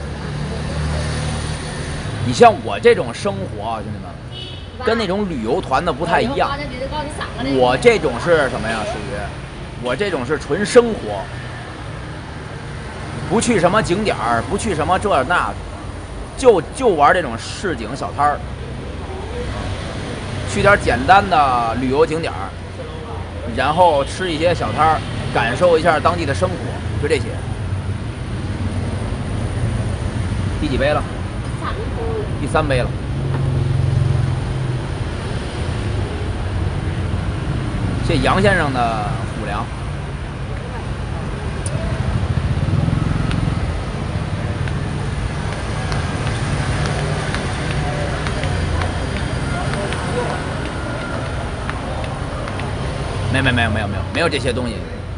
你像我这种生活啊，兄弟们，跟那种旅游团的不太一样。我这种是什么呀？属于我这种是纯生活，不去什么景点儿，不去什么这那，就就玩这种市井小摊儿，去点简单的旅游景点儿，然后吃一些小摊儿，感受一下当地的生活，就这些。第几杯了？第三杯了。谢杨先生的虎粮。没没没有没有没有没有这些东西。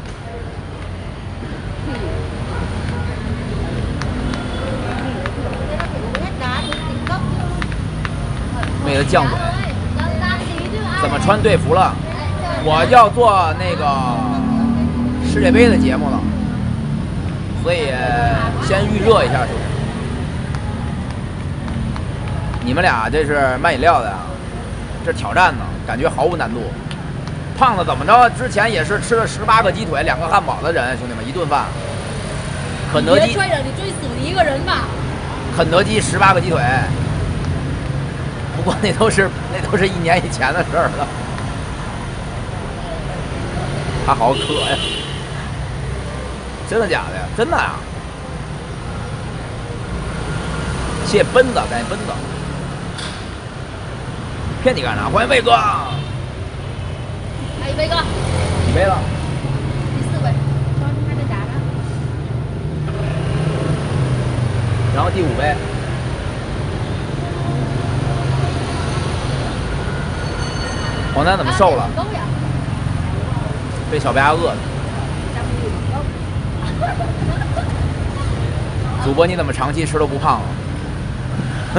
为了降水，怎么穿队服了？我要做那个世界杯的节目了，所以先预热一下，兄弟。你们俩这是卖饮料的呀？这挑战呢，感觉毫无难度。胖子怎么着？之前也是吃了十八个鸡腿、两个汉堡的人，兄弟们，一顿饭。肯德基。 别追着你追死你一个人吧。 肯德基十八个鸡腿。不过那都是那都是一年以前的事儿了，他好渴呀！真的假的呀？真的呀！谢奔子，感谢奔子，骗你干啥？欢迎魏哥， 来一杯哥， 几杯了？ 第四杯，刚还在打呢。 然后第五杯。黄丹怎么瘦了？被小白鸭饿了。主播你怎么长期吃都不胖了？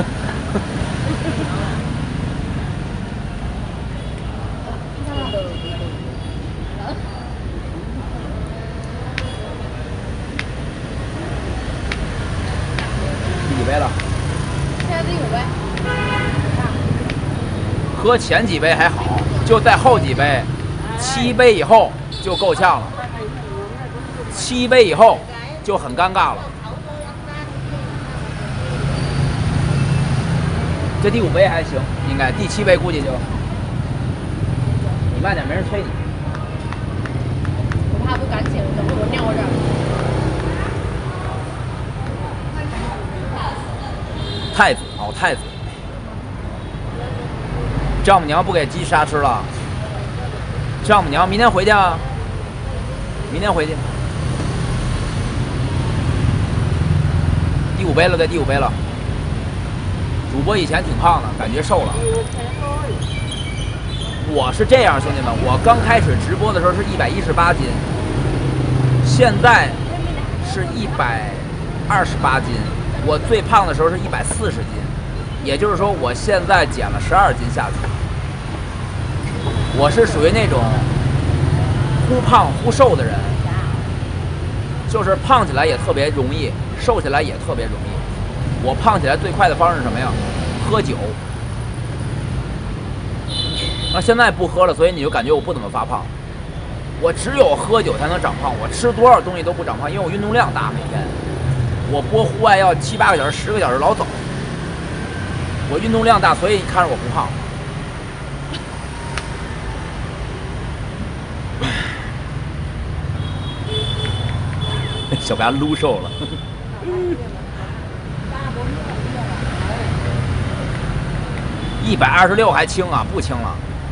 第几杯了？ 现在第五杯。 喝前几杯还好。就在后几杯，七杯以后就够呛了。七杯以后就很尴尬了。这第五杯还行，应该第七杯估计就。你慢点，没人催你。 我怕不敢醒，等会我尿这儿。太子哦，太子。丈母娘不给鸡杀吃了，丈母娘明天回去啊，明天回去。第五杯了，对，第五杯了。主播以前挺胖的，感觉瘦了。我是这样，兄弟们，我刚开始直播的时候是一百一十八斤，现在是一百二十八斤，我最胖的时候是一百四十斤。也就是说，我现在减了十二斤下去。我是属于那种忽胖忽瘦的人，就是胖起来也特别容易，瘦起来也特别容易。我胖起来最快的方式是什么呀？喝酒。那现在不喝了，所以你就感觉我不怎么发胖。 我只有喝酒才能长胖，我吃多少东西都不长胖，因为我运动量大，每天我播户外要七八个小时、十个小时老走，我运动量大，所以你看着我不胖。小白撸瘦了。一百二十六还轻啊？不轻了。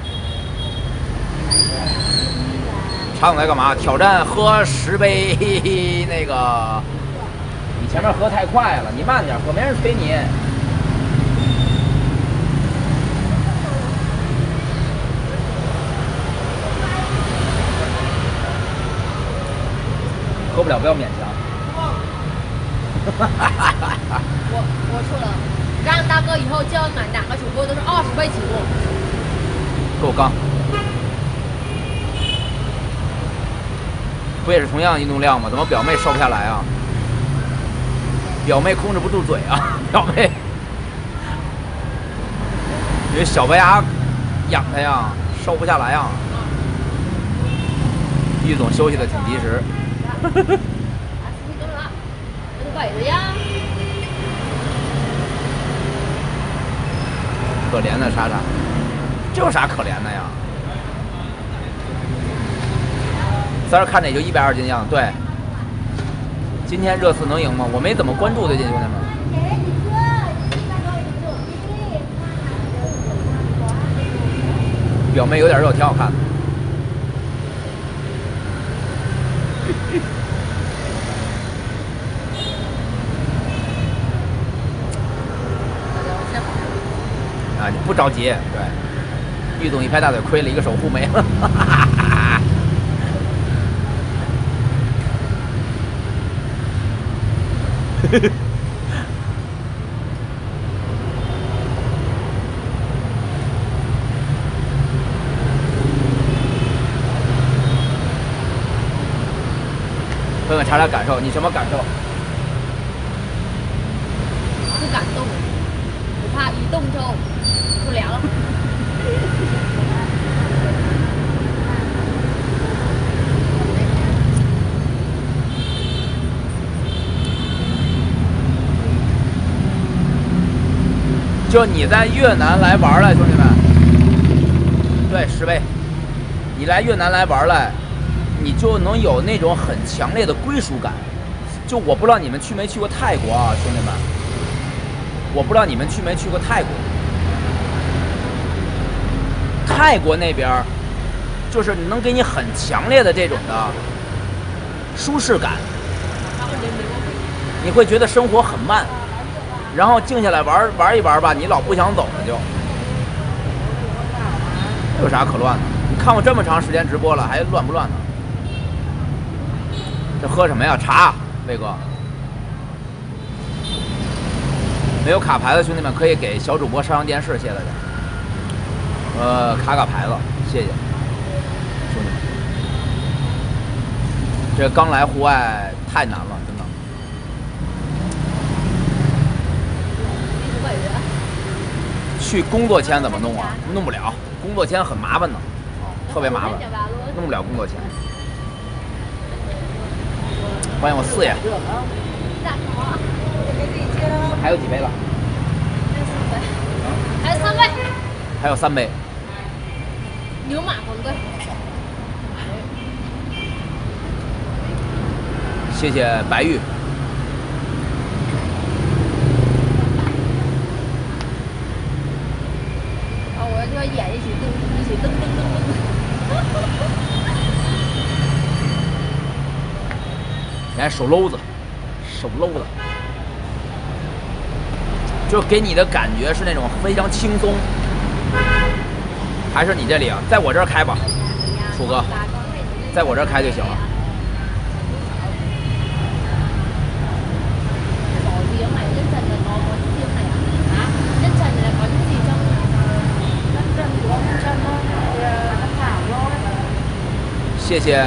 常总在干嘛？挑战喝十杯那个。你前面喝太快了，你慢点喝，没人催你。喝不了不要勉强。 我我说了，让大哥以后叫买哪个主播都是二十倍起步。 给我刚。不也是同样运动量吗？怎么表妹瘦不下来啊？表妹控制不住嘴啊！表妹，因为小白牙养她呀，瘦不下来呀。玉总休息的挺及时。 vậy rồi á. 可怜的莎莎，这有啥可怜的呀？三儿看着也就一百二斤的样子。对，今天热刺能赢吗？我没怎么关注最近兄弟们。表妹有点肉，挺好看的。啊，你不着急，对，玉总一拍大腿，亏了一个守护没了。问问查查感受，你什么感受？ 不感动，我怕一动就不凉了。 就你在越南来玩来，兄弟们，对，十倍，你来越南来玩来，你就能有那种很强烈的归属感。就我不知道你们去没去过泰国啊，兄弟们，我不知道你们去没去过泰国。泰国那边就是能给你很强烈的这种的舒适感，你会觉得生活很慢。然后静下来玩玩一玩吧，你老不想走了就。这有啥可乱的？你看我这么长时间直播了，还乱不乱呢？这喝什么呀？茶，魏哥。没有卡牌的兄弟们可以给小主播上上电视，谢谢大家。呃，卡卡牌子，谢谢兄弟们。这刚来户外太难了。去工作签怎么弄啊？弄不了，工作签很麻烦的，啊，特别麻烦，弄不了工作签。欢迎我四爷。还有几杯了？ 还有三杯。 还有三杯。 牛马馄饨。 谢谢白玉。 就演一起蹬，一起蹬蹬蹬蹬。 你看手搂子，手搂子，就给你的感觉是那种非常轻松。还是你这里啊，在我这儿开吧，楚哥，在我这儿开就行了。谢谢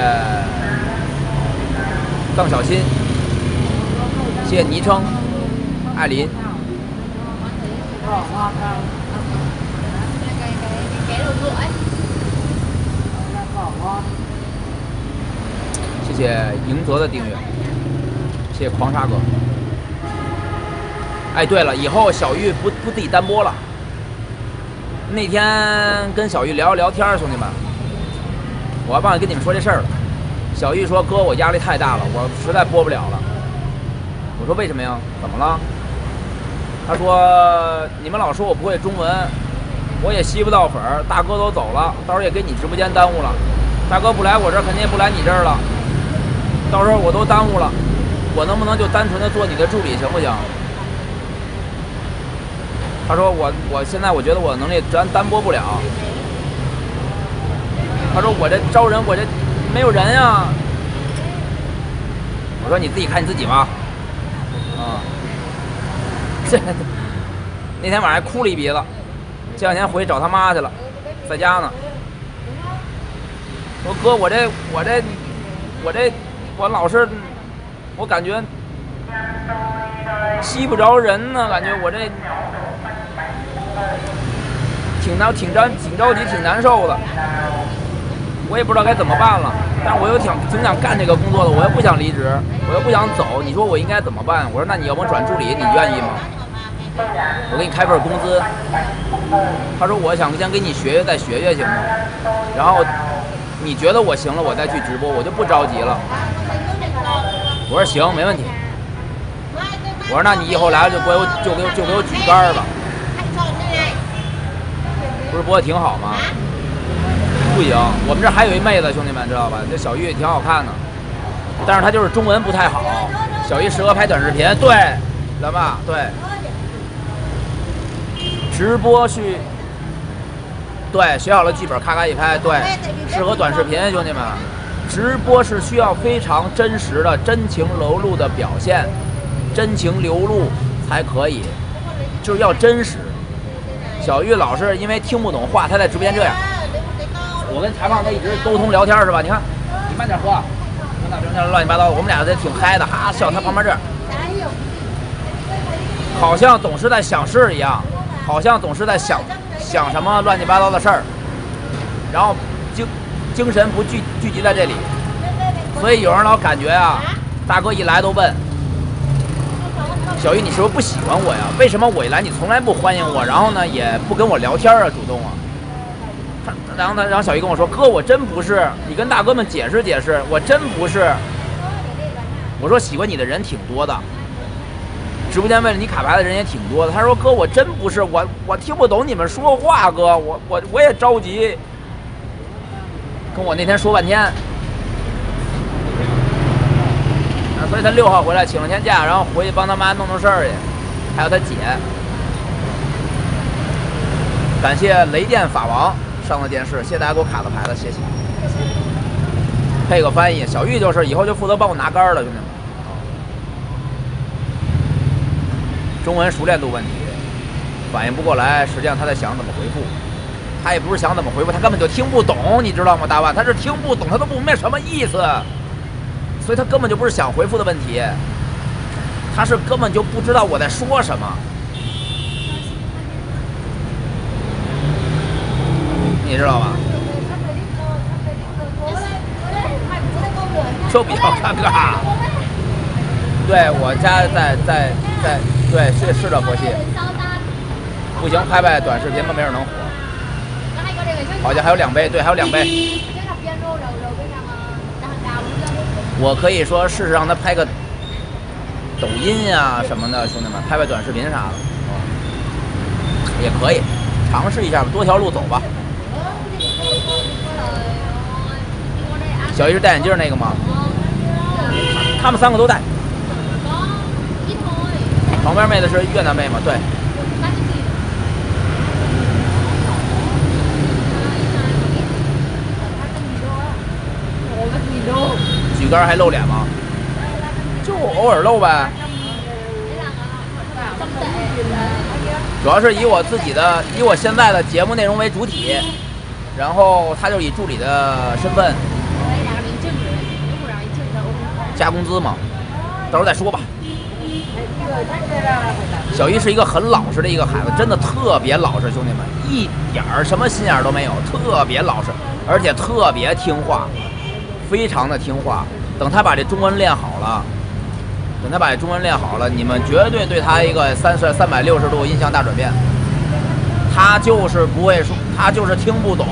邓小新，谢谢昵称艾琳。 谢迎泽的订阅，谢谢狂沙哥。哎，对了，以后小玉不不自己单播了。那天跟小玉聊聊天，兄弟们，我还忘了跟你们说这事儿了。小玉说：“哥，我压力太大了，我实在播不了了。”我说：“为什么呀？怎么了？”他说：“你们老说我不会中文，我也吸不到粉儿。大哥都走了，到时候也给你直播间耽误了。大哥不来我这儿，肯定也不来你这儿了。到时候我都耽误了，我能不能就单纯的做你的助理，行不行？”他说我我现在我觉得我能力单单播不了。他说我这招人我这没有人呀。我说你自己看你自己吧。啊，这那天晚上还哭了一鼻子。这两天回去找他妈去了，在家呢。我说哥，我这我这我这我老是我感觉吸不着人呢，感觉我这。挺难，挺着，挺着急，挺难受的。我也不知道该怎么办了，但是我又想挺想干这个工作的，我又不想离职，我又不想走。你说我应该怎么办？我说那你要不转助理，你愿意吗？我给你开份工资。他说我想先给你学学，再学学行吗？然后你觉得我行了，我再去直播，我就不着急了。我说行，没问题。我说那你以后来了就给我就给我就给我举杆吧。不是播的挺好吗？不行，我们这还有一妹子，兄弟们知道吧？这小玉挺好看的，但是她就是中文不太好。小玉适合拍短视频，对，老爸，对。直播去，对，学好了剧本，咔咔一拍，对，适合短视频，兄弟们。直播是需要非常真实的、真情流露的表现，真情流露才可以，就是要真实。小玉老是因为听不懂话，她在直播间这样。我跟裁判他一直沟通聊天是吧？你看，你慢点喝，那中间乱七八糟的，我们俩这挺嗨的，哈笑。他旁边这样，好像总是在想事一样，好像总是在想想什么乱七八糟的事儿，然后精精神不聚聚集在这里，所以有人老感觉啊，大哥一来都问。小玉，你是不是不喜欢我呀？为什么我一来你从来不欢迎我，然后呢也不跟我聊天啊，主动啊？他然后他，然后小玉跟我说：“哥，我真不是，你跟大哥们解释解释，我真不是。”我说：“喜欢你的人挺多的，直播间为了你卡牌的人也挺多的。”他说：“哥，我真不是，我我听不懂你们说话，哥，我我我也着急。”跟我那天说半天。所以他六号回来请了天假，然后回去帮他妈弄弄事儿去，还有他姐。感谢雷电法王上的电视，谢谢大家给我卡的牌子，谢谢。配个翻译，小玉就是以后就负责帮我拿杆了，兄弟们。中文熟练度问题，反应不过来，实际上他在想怎么回复。他也不是想怎么回复，他根本就听不懂，你知道吗，大万？他是听不懂，他都不明白什么意思。所以他根本就不是想回复的问题，他是根本就不知道我在说什么，你知道吗？就比较尴尬。对我家在在在对是是的，佛系。不行，拍拍短视频吧，没人能火。好像还有两杯，对，还有两杯。我可以说试试让他拍个抖音呀、啊、什么的，兄弟们，拍拍短视频啥的，也可以尝试一下吧，多条路走吧。小姨是戴眼镜那个吗？他们三个都戴。旁边妹子是越南妹吗？对。举杆还露脸吗？就偶尔露呗。主要是以我自己的，以我现在的节目内容为主体，然后他就以助理的身份加工资嘛，到时候再说吧。小姨是一个很老实的一个孩子，真的特别老实，兄弟们，一点儿什么心眼都没有，特别老实，而且特别听话，非常的听话。 等他把这中文练好了，等他把这中文练好了，你们绝对对他一个三十三百六十度印象大转变。他就是不会说，他就是听不懂。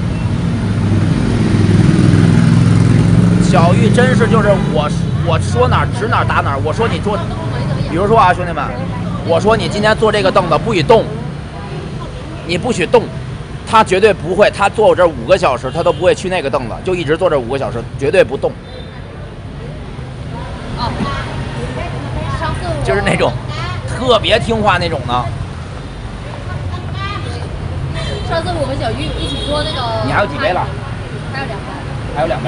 小玉真是就是我我说哪儿指哪儿打哪儿。我说你坐，比如说啊，兄弟们，我说你今天坐这个凳子不许动，你不许动。他绝对不会，他坐我这五个小时，他都不会去那个凳子，就一直坐这五个小时，绝对不动。 哦，上次我就是那种特别听话那种的。 上次我们小玉一起做那个， 你还有几杯了？ 还有两杯。 还有两杯。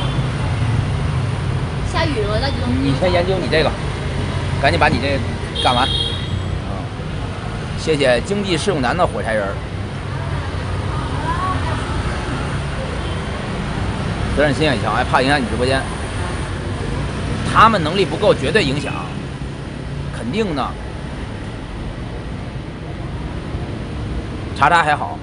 下雨了，那就你先研究你这个，赶紧把你这个干完。嗯，谢谢经济适用男的火柴人。责任心也强，还怕影响你直播间。他们能力不够，绝对影响，肯定的。查查还好。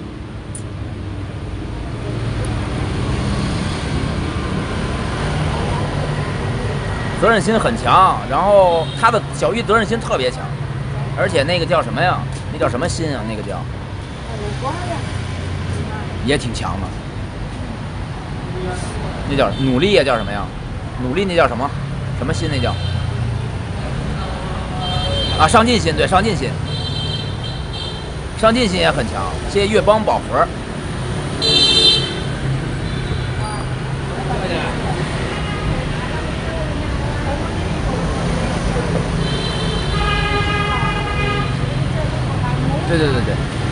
责任心很强，然后他的小玉责任心特别强，而且那个叫什么呀？那叫什么心啊？那个叫也挺强的。那叫努力呀，叫什么呀？努力那叫什么？什么心那叫？啊，上进心，对，上进心，上进心也很强。谢谢月光宝盒。对对对对，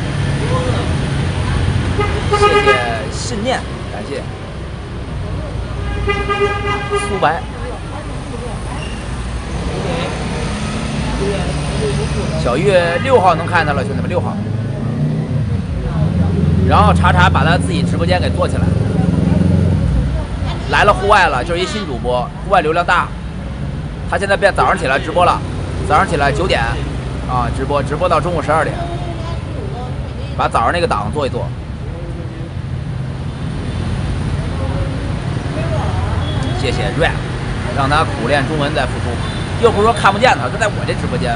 谢谢信念，感谢苏白。小月六号能看到了，兄弟们，六号。然后查查把他自己直播间给做起来，来了户外了，就是一新主播，户外流量大。他现在变早上起来直播了，早上起来九点啊直播，直播到中午十二点。把早上那个档做一做，谢谢 rap， 让他苦练中文再复出。又不是说看不见他，他在我这直播间。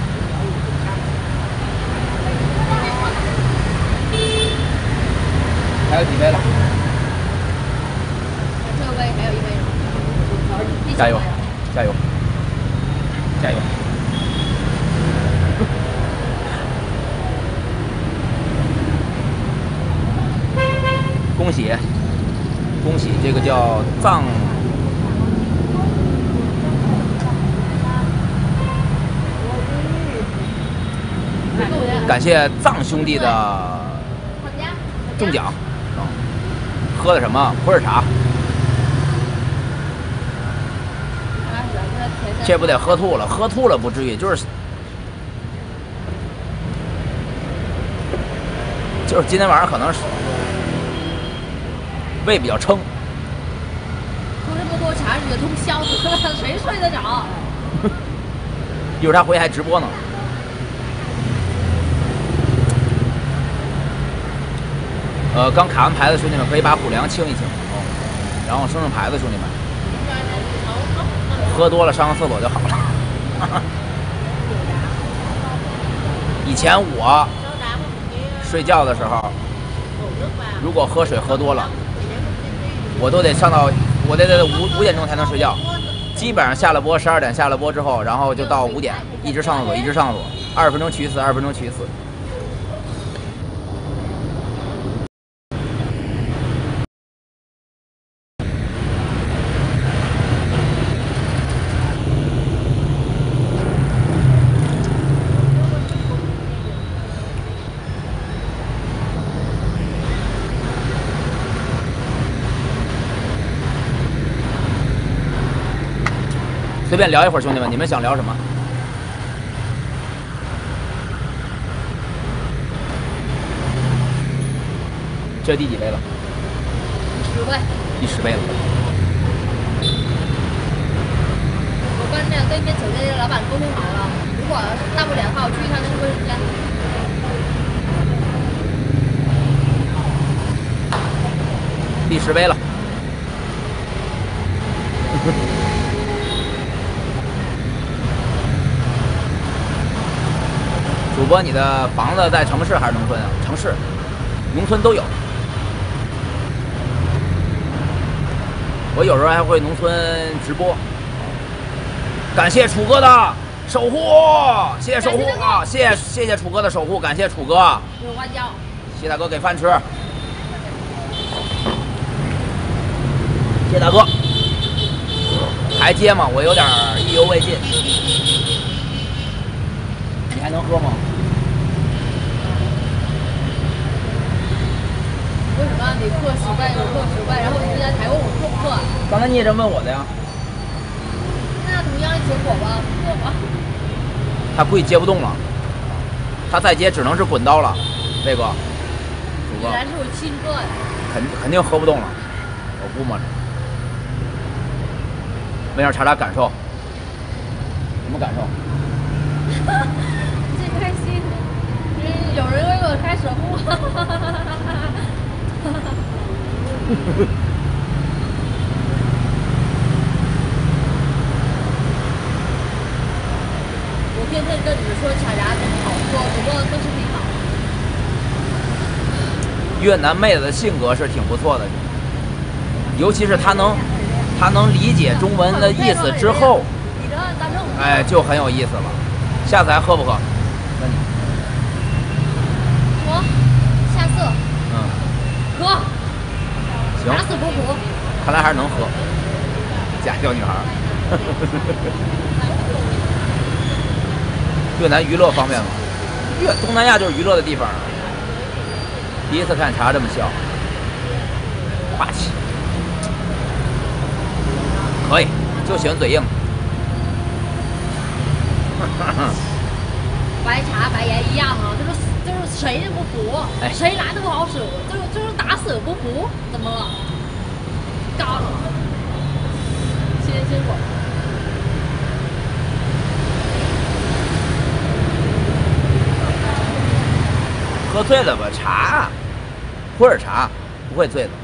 还有几杯了？ 这杯还有一杯。 加油，加油，加油！恭喜，恭喜！这个叫藏，感谢藏兄弟的中奖。喝的什么？普洱茶。这不得喝吐了？喝吐了不至于，就是就是今天晚上可能是。胃比较撑， 喝这么多茶，惹通宵死了，谁睡得着？ 一会儿他回去还直播呢。呃，刚卡完牌的兄弟们可以把虎粮清一清，哦，然后升升牌子，兄弟们。喝多了上个厕所就好了。以前我睡觉的时候，如果喝水喝多了。我都得上到，我得得五五点钟才能睡觉，基本上下了播十二点下了播之后，然后就到五点，一直上厕所，一直上厕所，二十分钟去一次，二十分钟去一次。随便聊一会儿，兄弟们，你们想聊什么？这第几杯了？ 十杯。 第十杯了。 我跟那个对面酒店的老板沟通好了，如果大不了的话，我去一趟直播间。 第十杯了。 主播，你的房子在城市还是农村啊？城市、农村都有。我有时候还会农村直播。感谢楚哥的守护，谢谢守护啊！谢谢谢谢楚哥的守护，感谢楚哥。 有花椒。 谢大哥给饭吃。谢大哥。还接吗？我有点意犹未尽。你还能喝吗？ 为什么你喝十杯，我喝十杯，然后人家还问我喝不喝？ 刚才你也这么问我的呀。 那同样的结果吧，喝吧。 他估计接不动了，他再接只能是滚刀了，魏哥。主哥。 原来是我亲哥呀。 肯肯定喝不动了，我估摸着。没事，查查感受。什么感受？ 最开心，嗯，有人为我开守护。我天天跟你们说茶茶真好喝，不过都是挺好。 越南妹子的性格是挺不错的，尤其是她能，她能理解中文的意思之后，哎，就很有意思了。下次还喝不喝？问你。 喝，下次。 嗯。 喝。 行。 打死不服。 看来还是能喝。假小女孩。越南娱乐方面嘛，越东南亚就是娱乐的地方。第一次看茶这么笑，霸气，可以，就喜欢嘴硬。 白茶白盐一样啊，就是就是谁也不服，哎、谁来都不好使，就是就是打死不服，怎么了？高了，新鲜果。 喝醉了吧？茶，普洱茶不会醉的。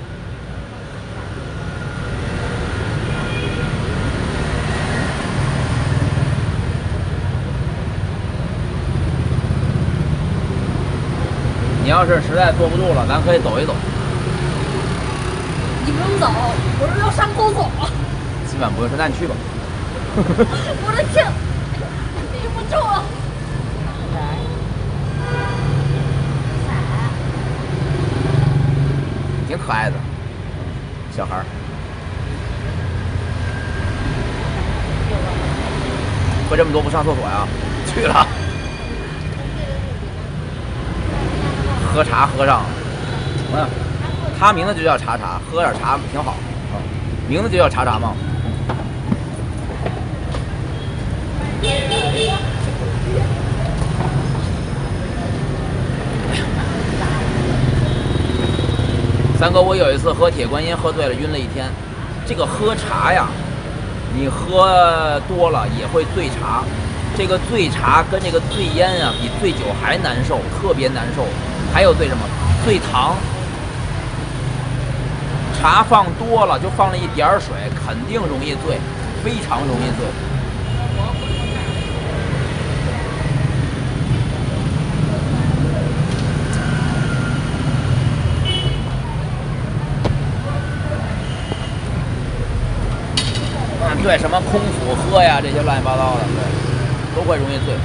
你要是实在坐不住了，咱可以走一走。 你不用走，我是要上厕所。 基本不用说，那你去吧。 我的天，憋不住了。 挺可爱的小孩儿，喝这么多不上厕所呀？去了，喝茶喝上，嗯，他名字就叫茶茶，喝点茶挺好，名字就叫茶茶嘛。三哥，我有一次喝铁观音喝醉了，晕了一天。这个喝茶呀，你喝多了也会醉茶。这个醉茶跟这个醉烟啊，比醉酒还难受，特别难受。还有醉什么？醉糖。茶放多了，就放了一点儿水，肯定容易醉，非常容易醉。对，什么空腹喝呀，这些乱七八糟的，对，都会容易醉。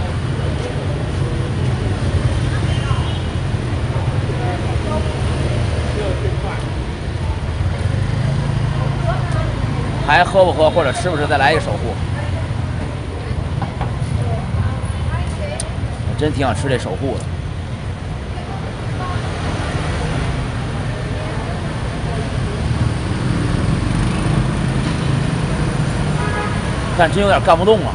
还喝不喝，或者吃不吃，再来一守护。我真挺想吃这守护的。但真有点干不动了。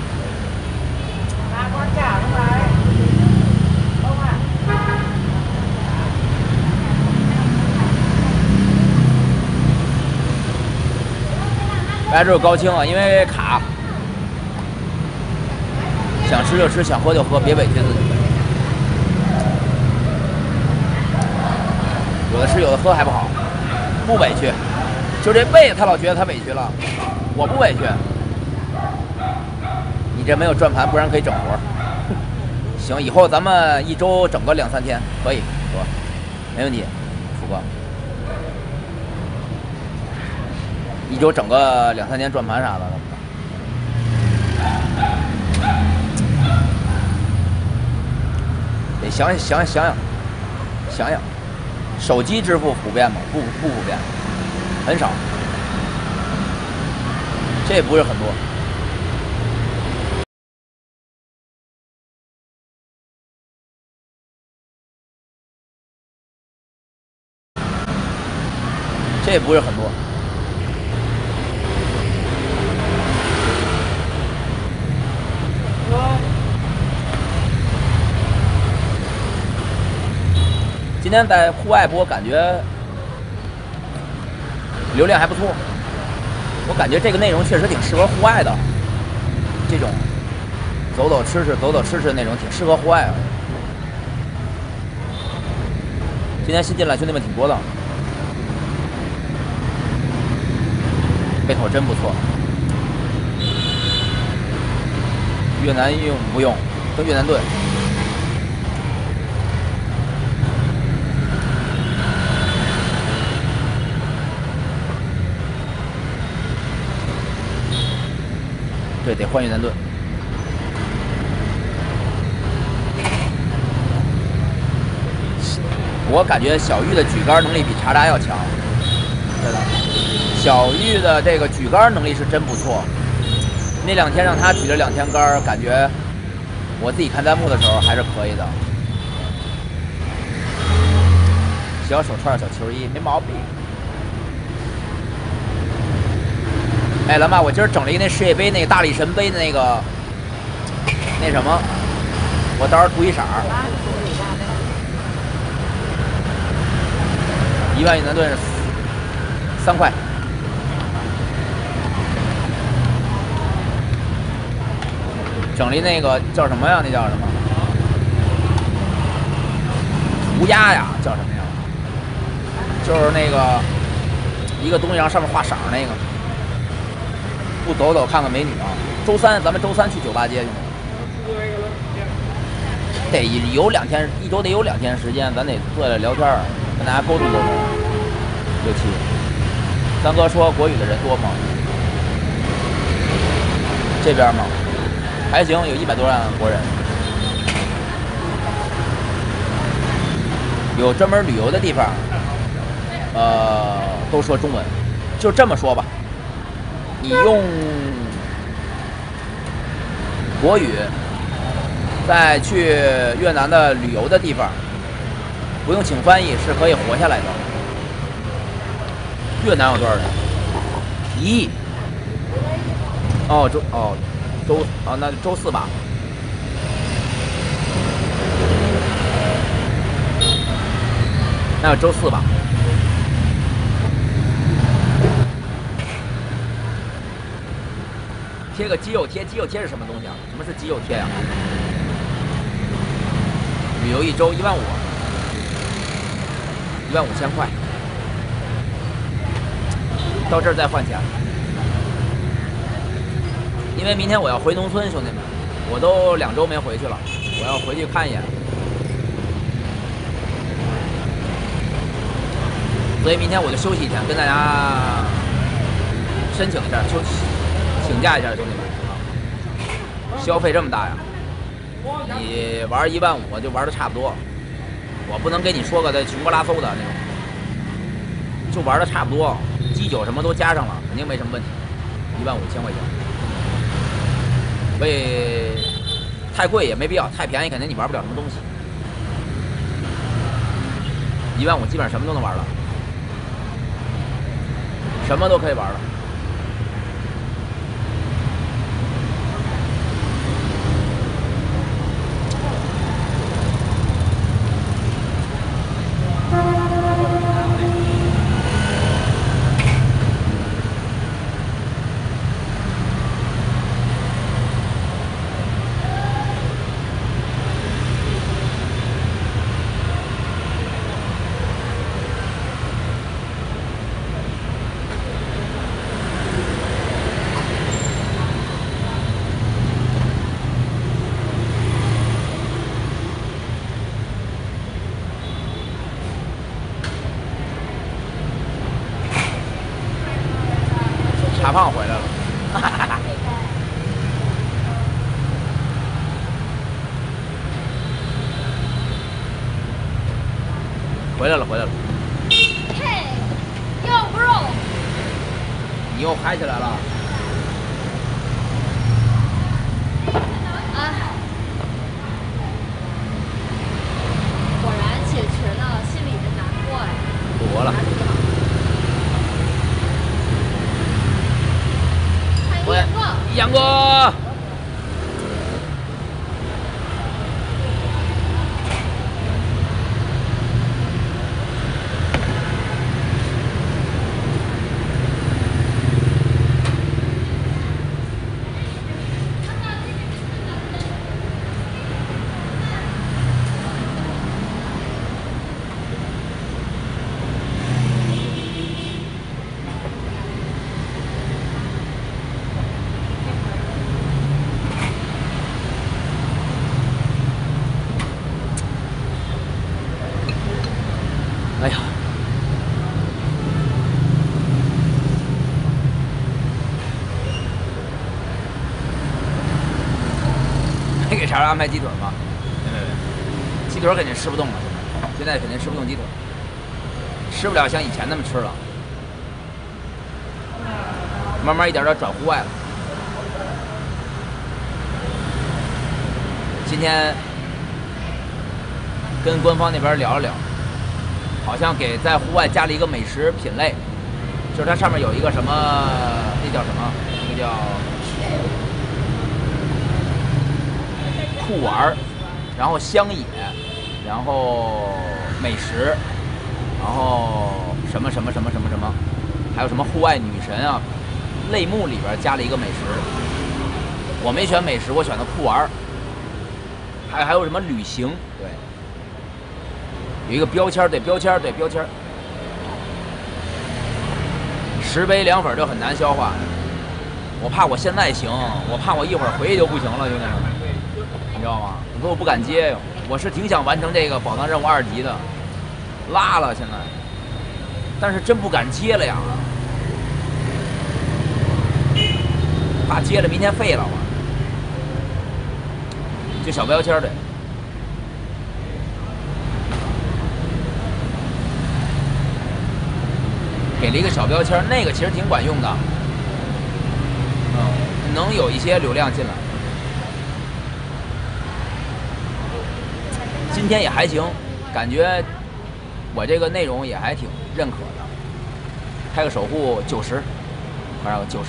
来这有高清啊，因为卡，想吃就吃，想喝就喝，别委屈自己。有的吃有的喝还不好，不委屈，就这胃他老觉得他委屈了。 我不委屈。你这没有转盘，不然可以整活。行，以后咱们一周整个两三天，可以，哥，没问题，福哥。一周整个两三天转盘啥的。得想想想想想想，手机支付普遍吗？不不普遍，很少，这不是很多。这也不是很多。今天在户外播，感觉流量还不错。我感觉这个内容确实挺适合户外的，这种走走吃吃、走走吃吃的那种，挺适合户外的。今天新进来兄弟们挺多的，胃口真不错。越南用不用？跟越南盾。对，得换越南盾。我感觉小玉的举杆能力比查查要强，真的。小玉的这个举杆能力是真不错。那两天让他举了两天杆，感觉我自己看弹幕的时候还是可以的。小手串、小球衣没毛病。哎，老妈，我今儿整了一个那世界杯那个大力神杯的那个那什么，我到时候涂一色儿。一万越南盾是三块。整了一那个叫什么呀？那叫什么？涂鸦呀，叫什么呀？就是那个一个东西，然后上面画色儿那个。不走走看看美女啊！周三咱们周三去酒吧街去。得有两天，一周得有两天时间，咱得坐下来聊天，跟大家沟通沟通。六七，三哥说国语的人多吗？这边吗？还行，有一百多万国人。有专门旅游的地方，呃，都说中文。就这么说吧。你用国语再去越南的旅游的地方，不用请翻译是可以活下来的。越南有多少人？一亿。哦，周哦周啊，那就周四吧。那就周四吧。贴个肌肉贴，肌肉贴是什么东西啊？什么是肌肉贴呀、啊？旅游一周一万五，一万五千块，到这儿再换钱。因为明天我要回农村，兄弟们，我都两周没回去了，我要回去看一眼。所以明天我就休息一天，跟大家申请一下休息。请假一下，兄弟们啊！消费这么大呀，你玩一万五就玩的差不多，我不能跟你说个在穷不拉嗖的那种，就玩的差不多，基酒什么都加上了，肯定没什么问题。一万五千块钱，所以太贵也没必要，太便宜肯定你玩不了什么东西。一万五基本上什么都能玩了，什么都可以玩了。 回来了，回来了。 嘿，又 bro， 你又嗨起来了。 啊！果然解决了心里的难过哎。 躲了。 欢迎杨哥。 杨哥。哎呀，没给茶安排鸡腿吗？没没没，鸡腿肯定吃不动了，现在肯定吃不动鸡腿，吃不了像以前那么吃了，慢慢一点点转户外了。今天跟官方那边聊了聊。好像给在户外加了一个美食品类，就是它上面有一个什么，那叫什么？那个叫酷玩儿，然后乡野，然后美食，然后什么什么什么什么什么，还有什么户外女神啊，类目里边加了一个美食。我没选美食，我选的酷玩儿，还还有什么旅行，对。有一个标签，对标签，对标签。十杯凉粉就很难消化，我怕我现在行，我怕我一会儿回去就不行了，兄弟们，你知道吗？我说我不敢接哟，我是挺想完成这个宝藏任务二级的，拉了现在，但是真不敢接了呀，怕接了明天废了我。就小标签对。给了一个小标签，那个其实挺管用的，嗯，能有一些流量进来。今天也还行，感觉我这个内容也还挺认可的。开个守护九十，快让我九十，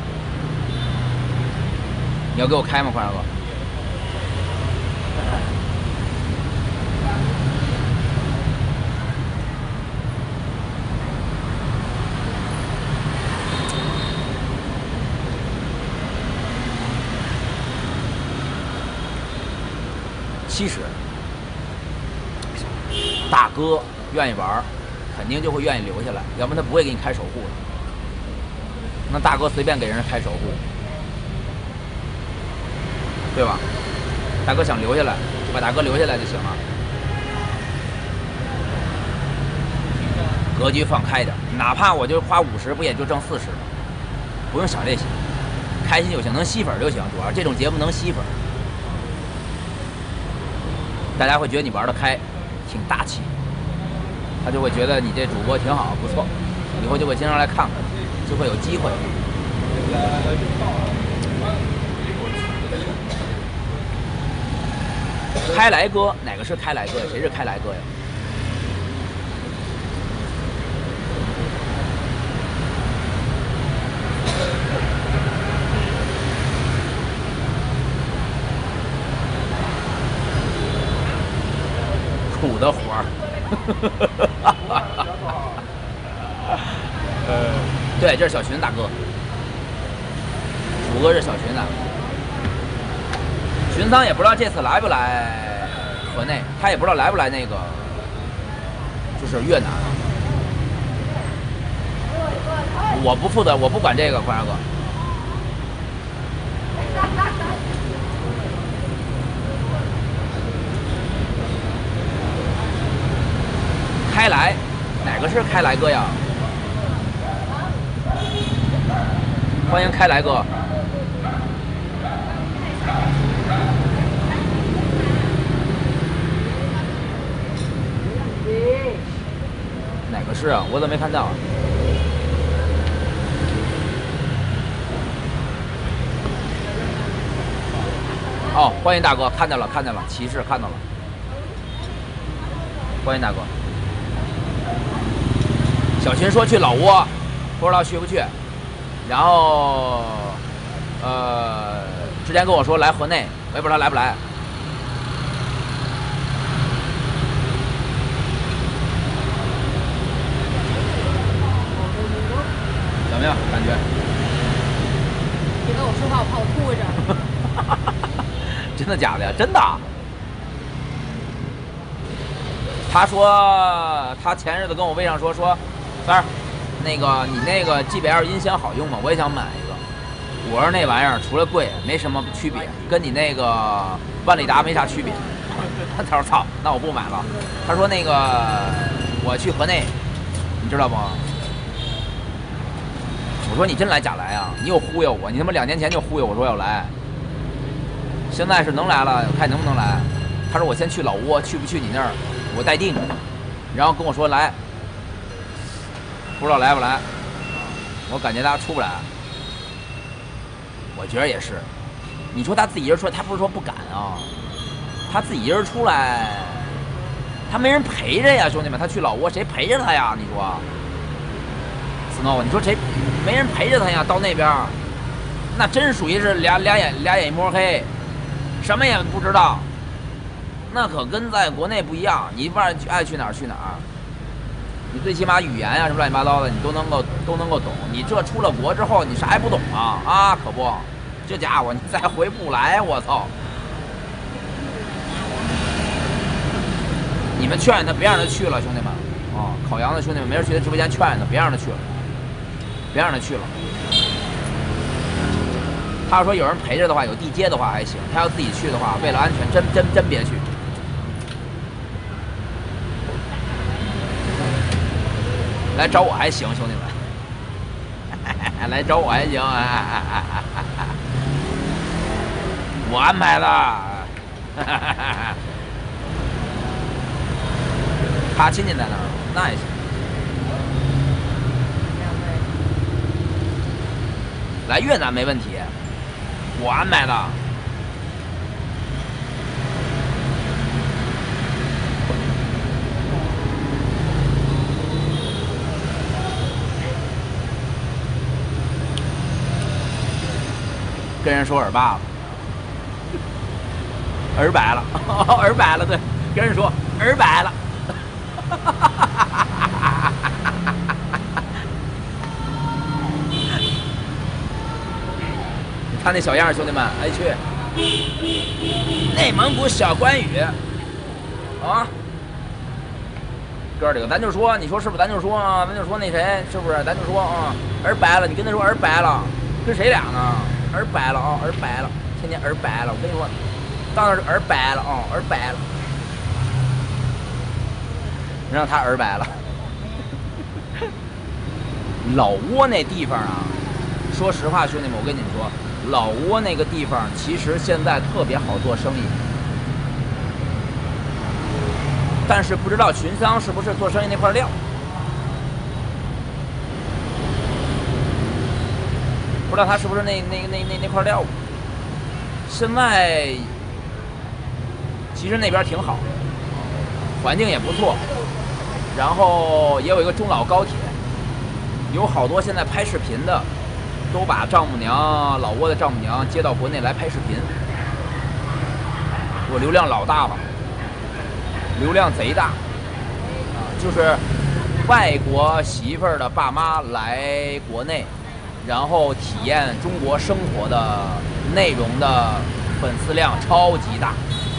你要给我开吗，快让哥？七十，大哥愿意玩，肯定就会愿意留下来，要不然他不会给你开守护的。那大哥随便给人开守护，对吧？大哥想留下来，就把大哥留下来就行了。格局放开点，哪怕我就花五十，不也就挣四十吗？不用想这些，开心就行，能吸粉就行。主要这种节目能吸粉。大家会觉得你玩得开，挺大气，他就会觉得你这主播挺好，不错，以后就会经常来看看，就会有机会。开来哥，哪个是开来哥呀？谁是开来哥呀？苦的活儿，呃，对，这是小群大哥，虎哥是小群的，群桑也不知道这次来不来河内，他也不知道来不来那个，就是越南，我不负责，我不管这个，宽大哥。开来，哪个是开来哥呀？欢迎开来哥。 是啊，我怎么没看到啊？哦，欢迎大哥，看见了，看见了，骑士看到了，欢迎大哥。小秦说去老挝，不知道去不去。然后，呃，之前跟我说来河内，我也不知道来不来。怎么样？感觉？ 别跟我说话，我怕我吐着。 真的假的呀？真的。他说他前日子跟我微上说说，三儿，那个你那个 G B L 音箱好用吗？我也想买一个。我说那玩意儿除了贵没什么区别，跟你那个万利达没啥区别。他说操，那我不买了。他说那个我去河内，你知道不？我说你真来假来啊？你又忽悠我，你他妈两年前就忽悠我说要来，现在是能来了，看你能不能来。他说我先去老挝，去不去你那儿我待定，然后跟我说来，不知道来不来。我感觉他出不来，我觉得也是。你说他自己一人出来，他不是说不敢啊，他自己一人出来，他没人陪着呀，兄弟们，他去老挝谁陪着他呀？你说 ，Snow， 你说谁没人陪着他呀？到那边，那真属于是俩俩眼俩眼一摸黑，什么也不知道。那可跟在国内不一样，你不然爱去哪儿去哪儿，你最起码语言呀、啊、什么乱七八糟的你都能够都能够懂。你这出了国之后，你啥也不懂啊啊！可不，这家伙你再回不来，我操！你们劝他别让他去了，兄弟们啊！烤羊的兄弟们，没人去他直播间劝他，别让他去了，别让他去了。他要说有人陪着的话，有地接的话还行。他要自己去的话，为了安全，真真真别去。来找我还行，兄弟们，来找我还行，我安排的。他亲戚在那儿，那也行。来越南没问题，我安排的。跟人说耳巴了，耳白了，耳白了，对，跟人说耳白了。看那小样，兄弟们，哎去，内蒙古小关羽啊！哥几个，咱就说，你说是不是？咱就说啊，咱就说那谁，是不是？咱就说啊，耳白了，你跟他说耳白了，跟谁俩呢？耳白了啊，耳白了，天天耳白了。我跟你说，到那是耳白了啊，耳白了，让他耳白了。老挝那地方啊，说实话，兄弟们，我跟你们说，老挝那个地方其实现在特别好做生意，但是不知道群桑是不是做生意那块料。不知道他是不是那那那那那块料。现在其实那边挺好，环境也不错，然后也有一个中老高铁，有好多现在拍视频的都把丈母娘老挝的丈母娘接到国内来拍视频，我流量老大了，流量贼大啊！就是外国媳妇儿的爸妈来国内。然后体验中国生活的内容的粉丝量超级大，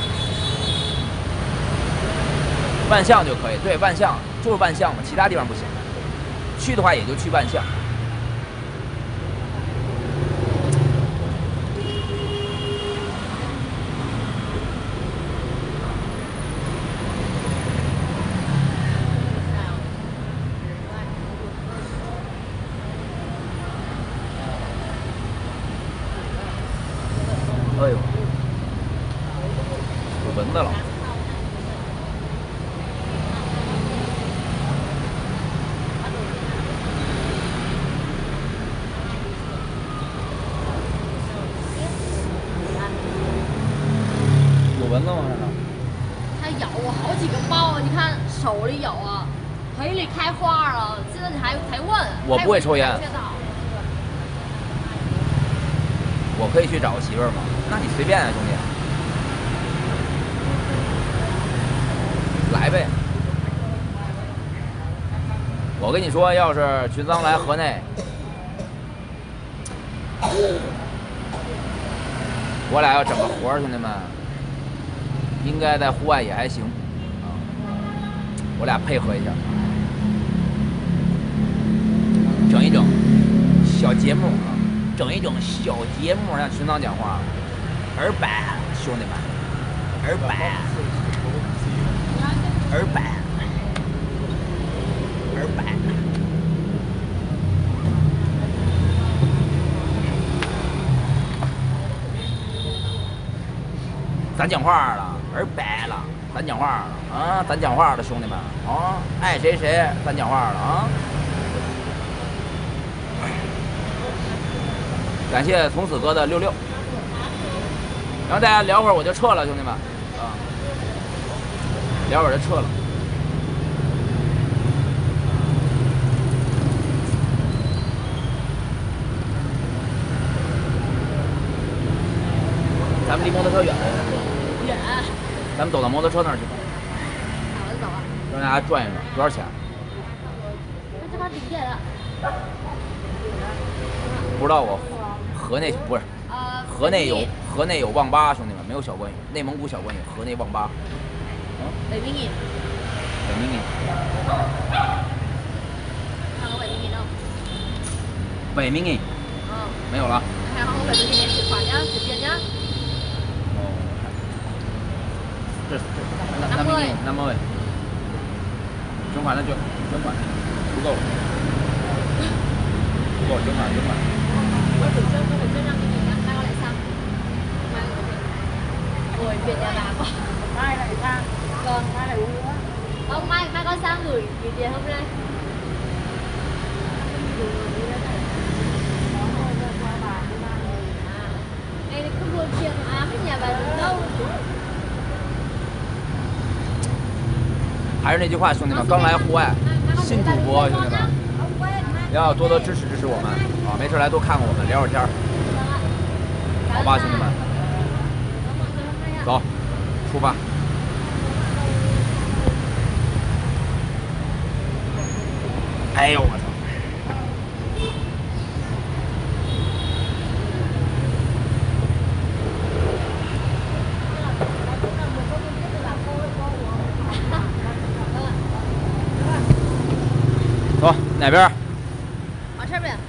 万象就可以，对，万象就是万象嘛，其他地方不行。去的话也就去万象。哎呦，有蚊子了！ 手里有啊，腿里开花了，现在你还还问？ 我不会抽烟。我可以去找个媳妇儿吗？那你随便啊，兄弟。来呗。我跟你说，要是群桑来河内，我俩要整个活儿，兄弟们，应该在户外也还行啊。我俩配合一下，整一整小节目啊。整一整小节目，让群桑讲话，二百兄弟们，二百，二百，二百。咱讲话了，二百了，咱讲话了啊，咱讲话了，兄弟们啊，爱谁谁，咱讲话了啊。感谢从此哥的六六，然后大家聊会儿我就撤了，兄弟们啊，聊会儿就撤了。咱们离摩托车远吗？ 远。 咱们走到摩托车那儿去吧。 哪就走啊？ 让大家转一转，多少钱？ 那这把顶点了。 不知道我。河内不是， 呃， 河内有河内有网吧，兄弟们没有小关羽，内蒙古小关羽，河内网吧。 嗯，北明营。 北明营。 看我北明营呢？ 北明营。 嗯。 没有了。 还好我北明营是款呀，随便呀。 哦。这这那那明营那么位。捐款那就捐款，不够了。不够捐款捐款。 我主捐我主捐让你哋啊，買我嚟衫，買我哋người Việt nhà bà có mai này sang vâng mai này uống nữa không mai mai con sang gửi gửi tiền hôm nay à đây là không luôn chuyện ám nhà bà được đâu 还是那句话，兄弟们，刚来户外，新主播，兄弟们，要多多支持支持我们啊！没事来多看看我们，聊会儿天儿，好吧，兄弟们，走，出发。哎呦我操！走哪边？ 往这边。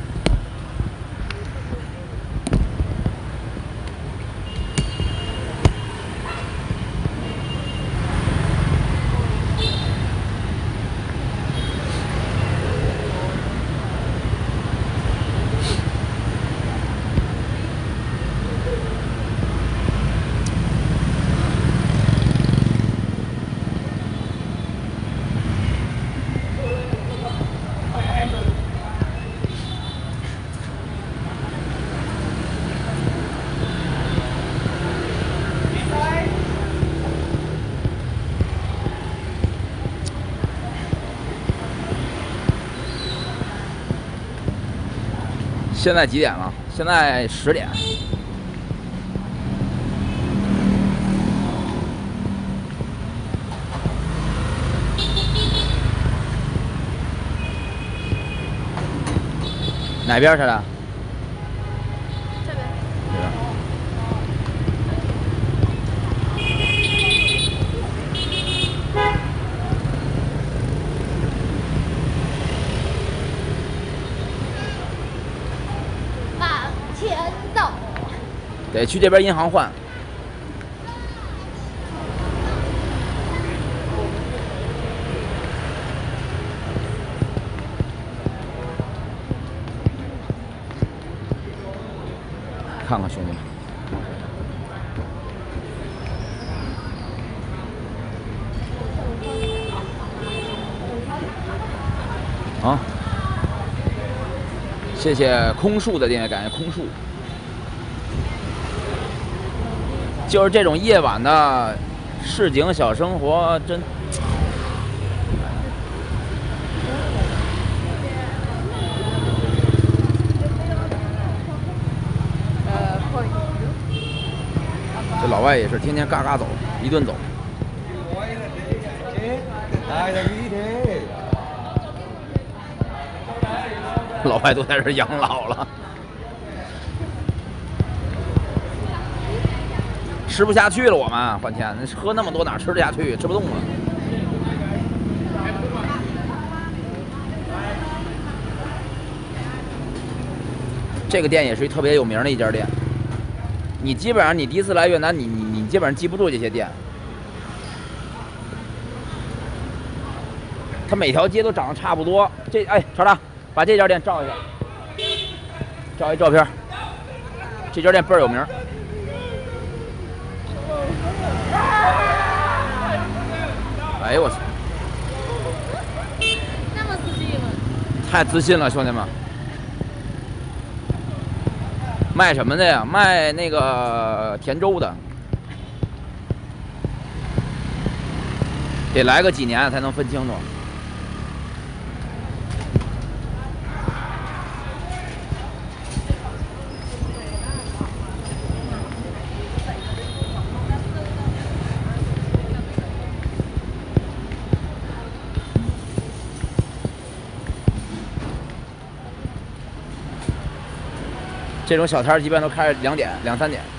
现在几点了？现在十点。哪边去了？ 这边。 这边。 把钱走。 得去这边银行换。看看兄弟们，啊！谢谢空树的订阅，感谢空树。就是这种夜晚的市井小生活，真老外也是天天嘎嘎走，一顿走。老外都在这养老了，吃不下去了。我们换天喝那么多哪吃得下去？吃不动了。这个店也是特别有名的一家店。你基本上你第一次来越南，你你你基本上记不住这些店。它每条街都长得差不多。这哎，厂长，把这家店照一下，照一照片。这家店倍儿有名。哎呦我操！ 那么自信吗？ 太自信了，兄弟们。卖什么的呀？卖那个甜粥的，得来个几年才能分清楚。这种小摊儿一般都开两点、两三点。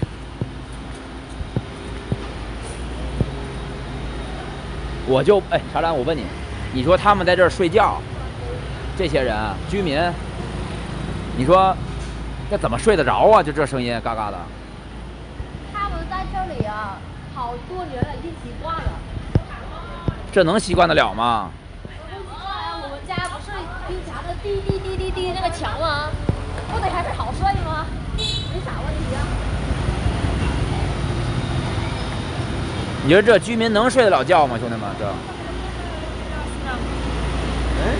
我就哎，查兰，我问你，你说他们在这儿睡觉，这些人居民，你说这怎么睡得着啊？就这声音嘎嘎的。 他们在这里啊，好多年了，已经习惯了。 这能习惯得了吗？ 不习惯啊，我们家不是经常的滴滴滴滴滴那个墙吗？不得还是好睡吗？没啥问题啊。 你说这居民能睡得了觉吗，兄弟们？这， 哎，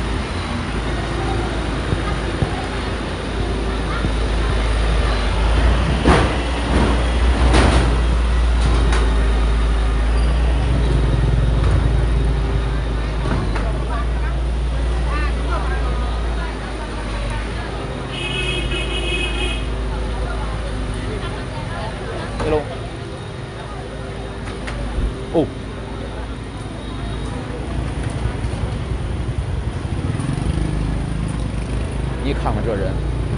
hello。哦，你看看这人，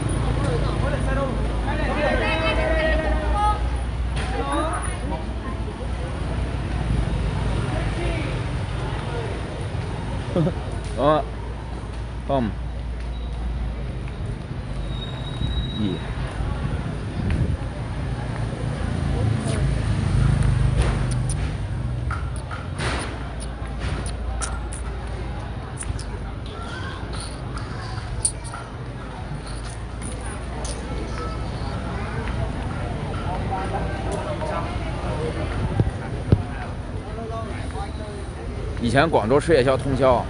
嗯，嗯，咦。以前广州吃夜宵通宵，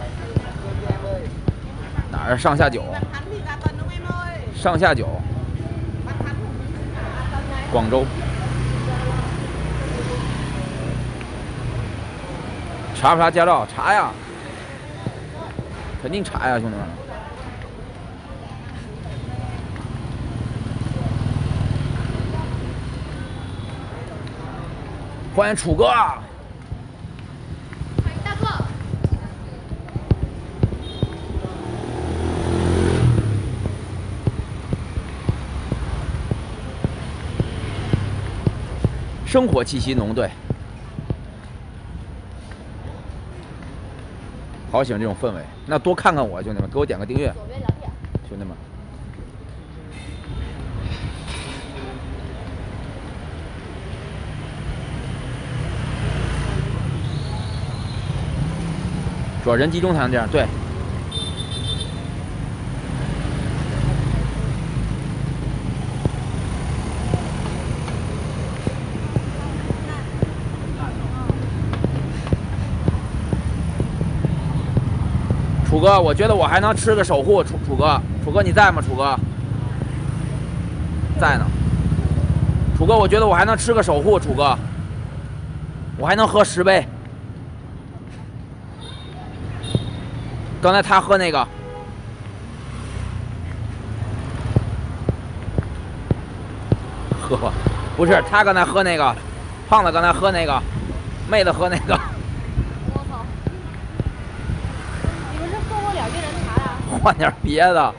哪儿上下九？上下九，广州。查不查驾照？查呀，肯定查呀，兄弟们。欢迎楚哥。 大哥。 生活气息浓，对，好喜欢这种氛围。那多看看我，兄弟们，给我点个订阅，兄弟们。主要人集中才能这样，对。楚哥，我觉得我还能吃个守护。楚楚哥，楚哥你在吗？楚哥，在呢。楚哥，我觉得我还能吃个守护。楚哥，我还能喝十杯。刚才他喝那个，喝吧， 不是，他刚才喝那个，胖子刚才喝那个，妹子喝那个。 我操！你们是喝不了越南茶呀？ 换点别的。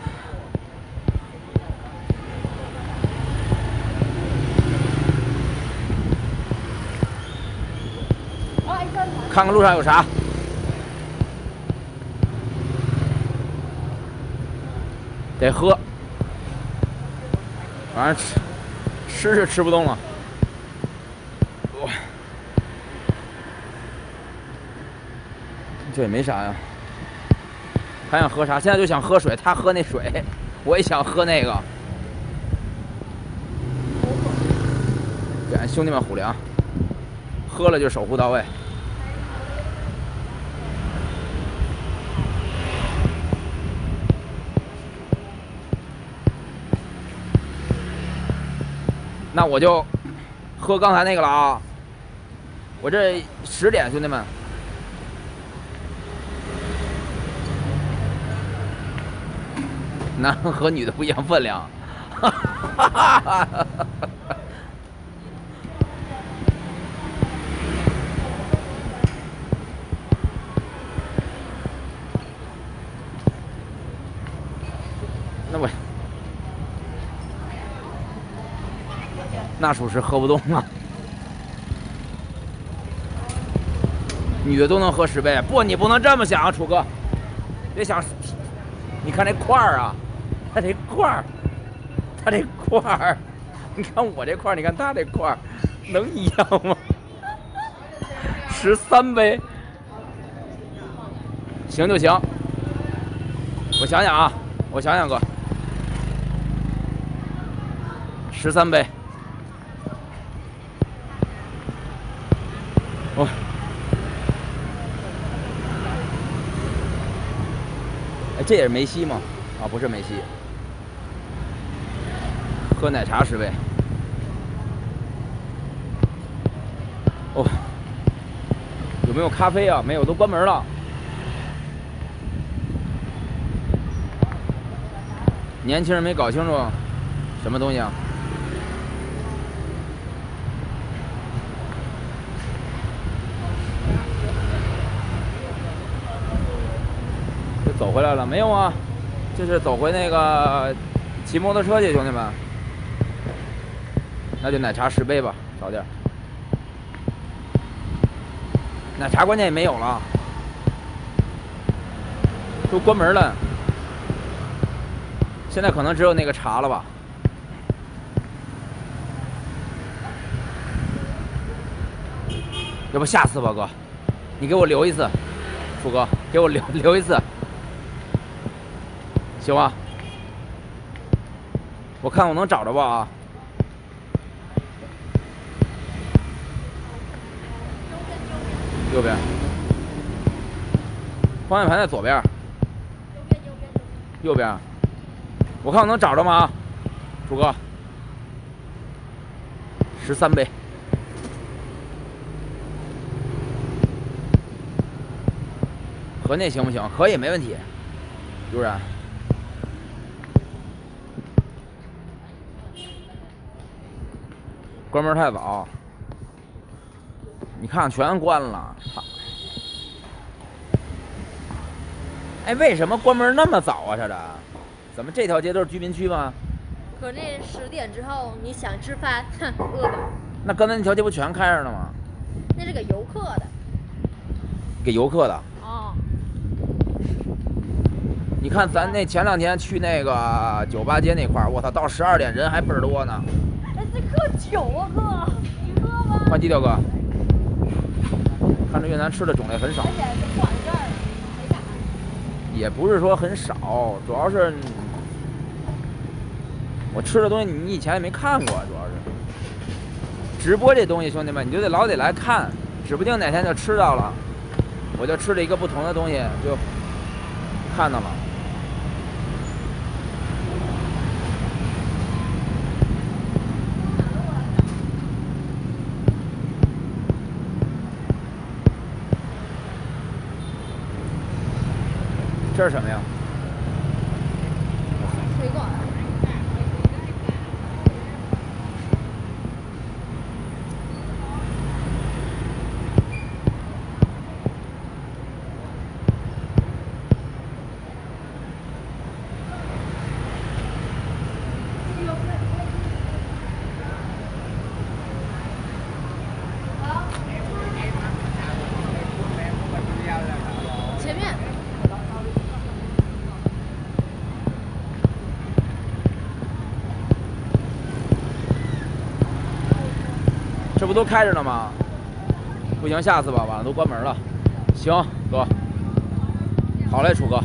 看看路上有啥。得喝。反正吃吃是吃不动了。哇，这也没啥呀。还想喝啥？现在就想喝水。他喝那水，我也想喝那个。给俺兄弟们虎粮，喝了就守护到位。那我就喝刚才那个了啊！我这十点，兄弟们。男的和女的不一样分量，哈哈哈哈哈！那我那属实喝不动啊。女的都能喝十杯，不，你不能这么想啊，楚哥，别想。你看这块儿啊，他这块儿，他这块儿，你看我这块儿，你看他这块儿，能一样吗？十三杯，行就行。我想想啊，我想想哥，十三杯，哦。这也是梅西吗？啊，不是梅西。喝奶茶十杯。哦，有没有咖啡啊？没有，都关门了。年轻人没搞清楚什么东西啊？走回来了没有啊？就是走回那个骑摩托车去，兄弟们。那就奶茶十杯吧，早点。奶茶关键也没有了，都关门了。现在可能只有那个茶了吧？要不下次吧，哥，你给我留一次，楚哥，给我留留一次。行吧，我看我能找着吧啊！右边，方向盘在左边。右边，我看我能找着吗？啊，楚哥，十三杯，和那行不行？可以，没问题。悠然。关门太早，你看全关了。哎，为什么关门那么早啊？这的，怎么这条街都是居民区吗？ 可那十点之后，你想吃饭，哼，饿吧。 那刚才那条街不全开着呢吗？ 那是给游客的。 给游客的。 哦。 你看咱那前两天去那个酒吧街那块儿，我操，到十二点人还倍儿多呢。 这喝酒啊，哥，你喝吧。 快低调哥，看这越南吃的种类很少， 而且这晃这儿没啥。 也不是说很少，主要是我吃的东西你以前也没看过，主要是直播这东西，兄弟们你就得老得来看，指不定哪天就吃到了，我就吃了一个不同的东西就看到了。这是什么呀？ 水果。 不都开着呢吗？不行，下次吧，晚上都关门了。行，哥，好嘞，楚哥。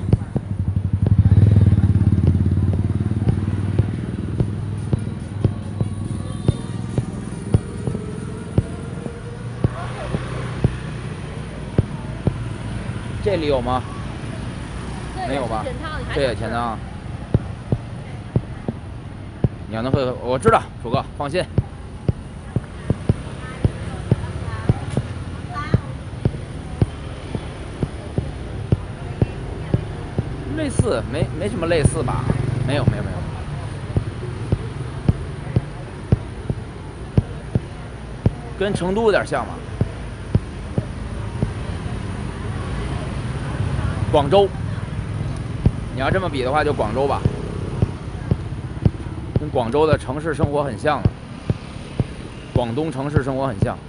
这里有吗？没有吧？这也全套。你要能会，我知道，楚哥放心。类似没没什么类似吧？没有没有没有。跟成都有点像吧？广州，你要这么比的话，就广州吧，跟广州的城市生活很像了，广东城市生活很像。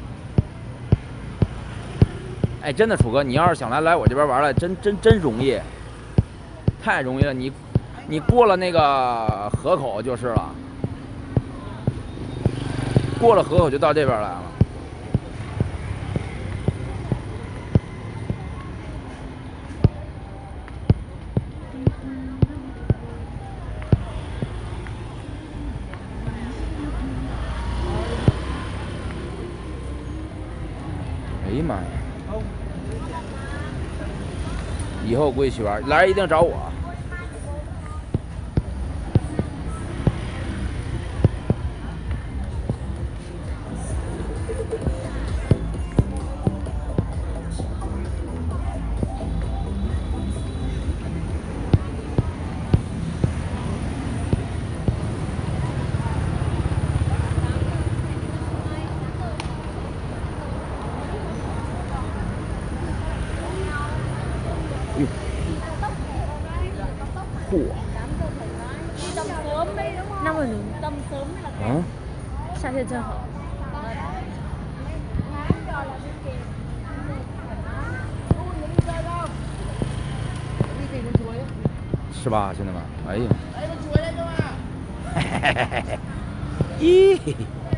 哎，真的，楚哥，你要是想来来我这边玩来，真真真容易，太容易了。你你过了那个河口就是了，过了河口就到这边来了。哎呀妈呀！以后过去玩，来一定找我。 năm mươi nghìn. Ừ. Sao thế chưa? 是吧，兄弟们？哎呀！嘿嘿嘿嘿！咦！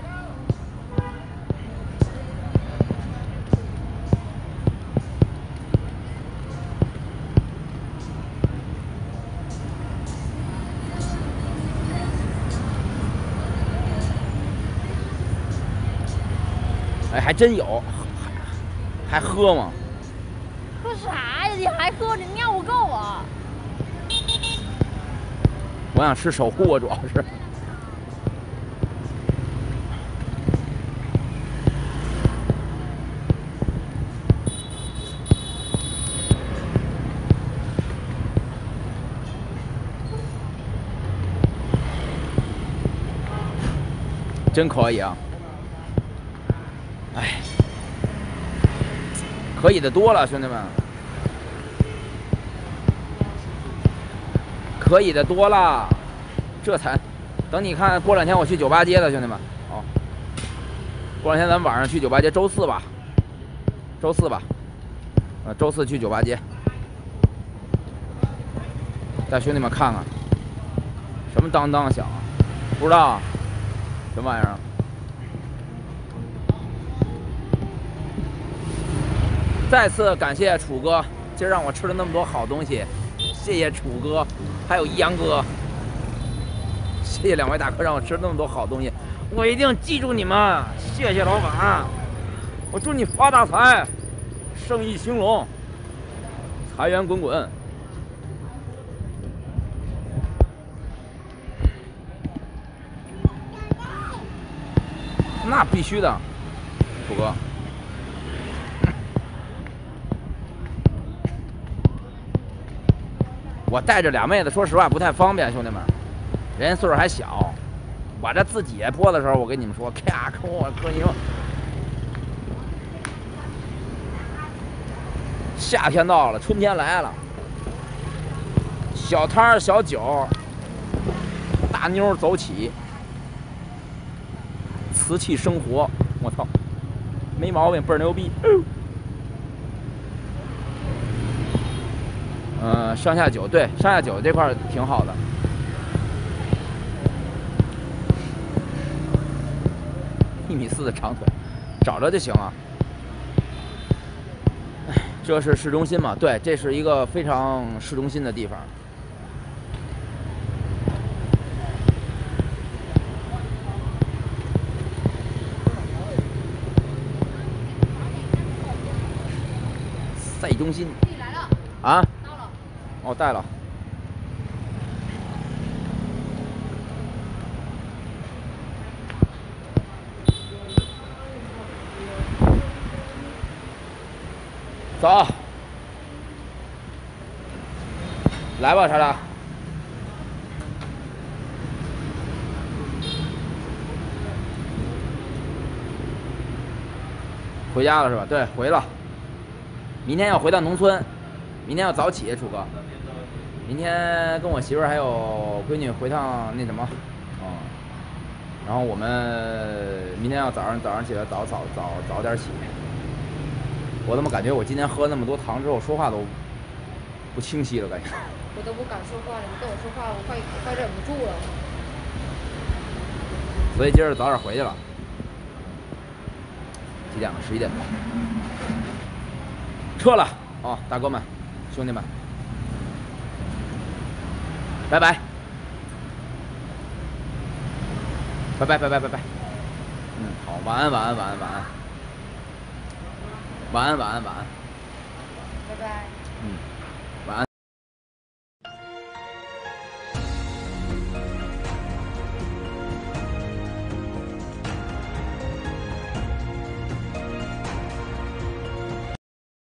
哎，还真有，还还喝吗？ 喝啥呀？你还喝？你尿不够啊！ 我想吃守护，主要是。真可以啊！哎，可以的多了，兄弟们，可以的多了。这才，等你看，过两天我去酒吧街的，兄弟们，哦，过两天咱们晚上去酒吧街，周四吧，周四吧，呃，周四去酒吧街，带兄弟们看看，什么当当响啊？不知道啊，什么玩意儿？再次感谢楚哥，今儿让我吃了那么多好东西，谢谢楚哥，还有一阳哥，谢谢两位大哥让我吃了那么多好东西，我一定记住你们，谢谢老板，我祝你发大财，生意兴隆，财源滚滚。那必须的，楚哥。我带着俩妹子，说实话不太方便，兄弟们，人家岁数还小。我这自己播的时候，我跟你们说，咔，跟我哥你说，夏天到了，春天来了，小摊儿小酒，大妞走起，瓷器生活，我操，没毛病，倍儿牛逼。呃，上下九，对，上下九这块挺好的。 一米四的长腿，找着就行了。哎，这是市中心嘛？对，这是一个非常市中心的地方。赛中心。 来了。 啊？ 到了。 哦，带了。走，来吧，莎莎。回家了是吧？对，回了。明天要回到农村，明天要早起，楚哥。明天跟我媳妇儿还有闺女回趟那什么，嗯，然后我们明天要早上早上起来早早早早点起。我怎么感觉我今天喝那么多糖之后说话都不清晰了，感觉。 我都不敢说话了，你跟我说话，我快快忍不住了。 所以今儿早点回去了。几点了？十一点多。撤了哦，大哥们，兄弟们，拜拜，拜拜拜拜拜拜。嗯，好，晚安晚安晚安晚安。晚安，晚安，晚安。 拜拜。 嗯。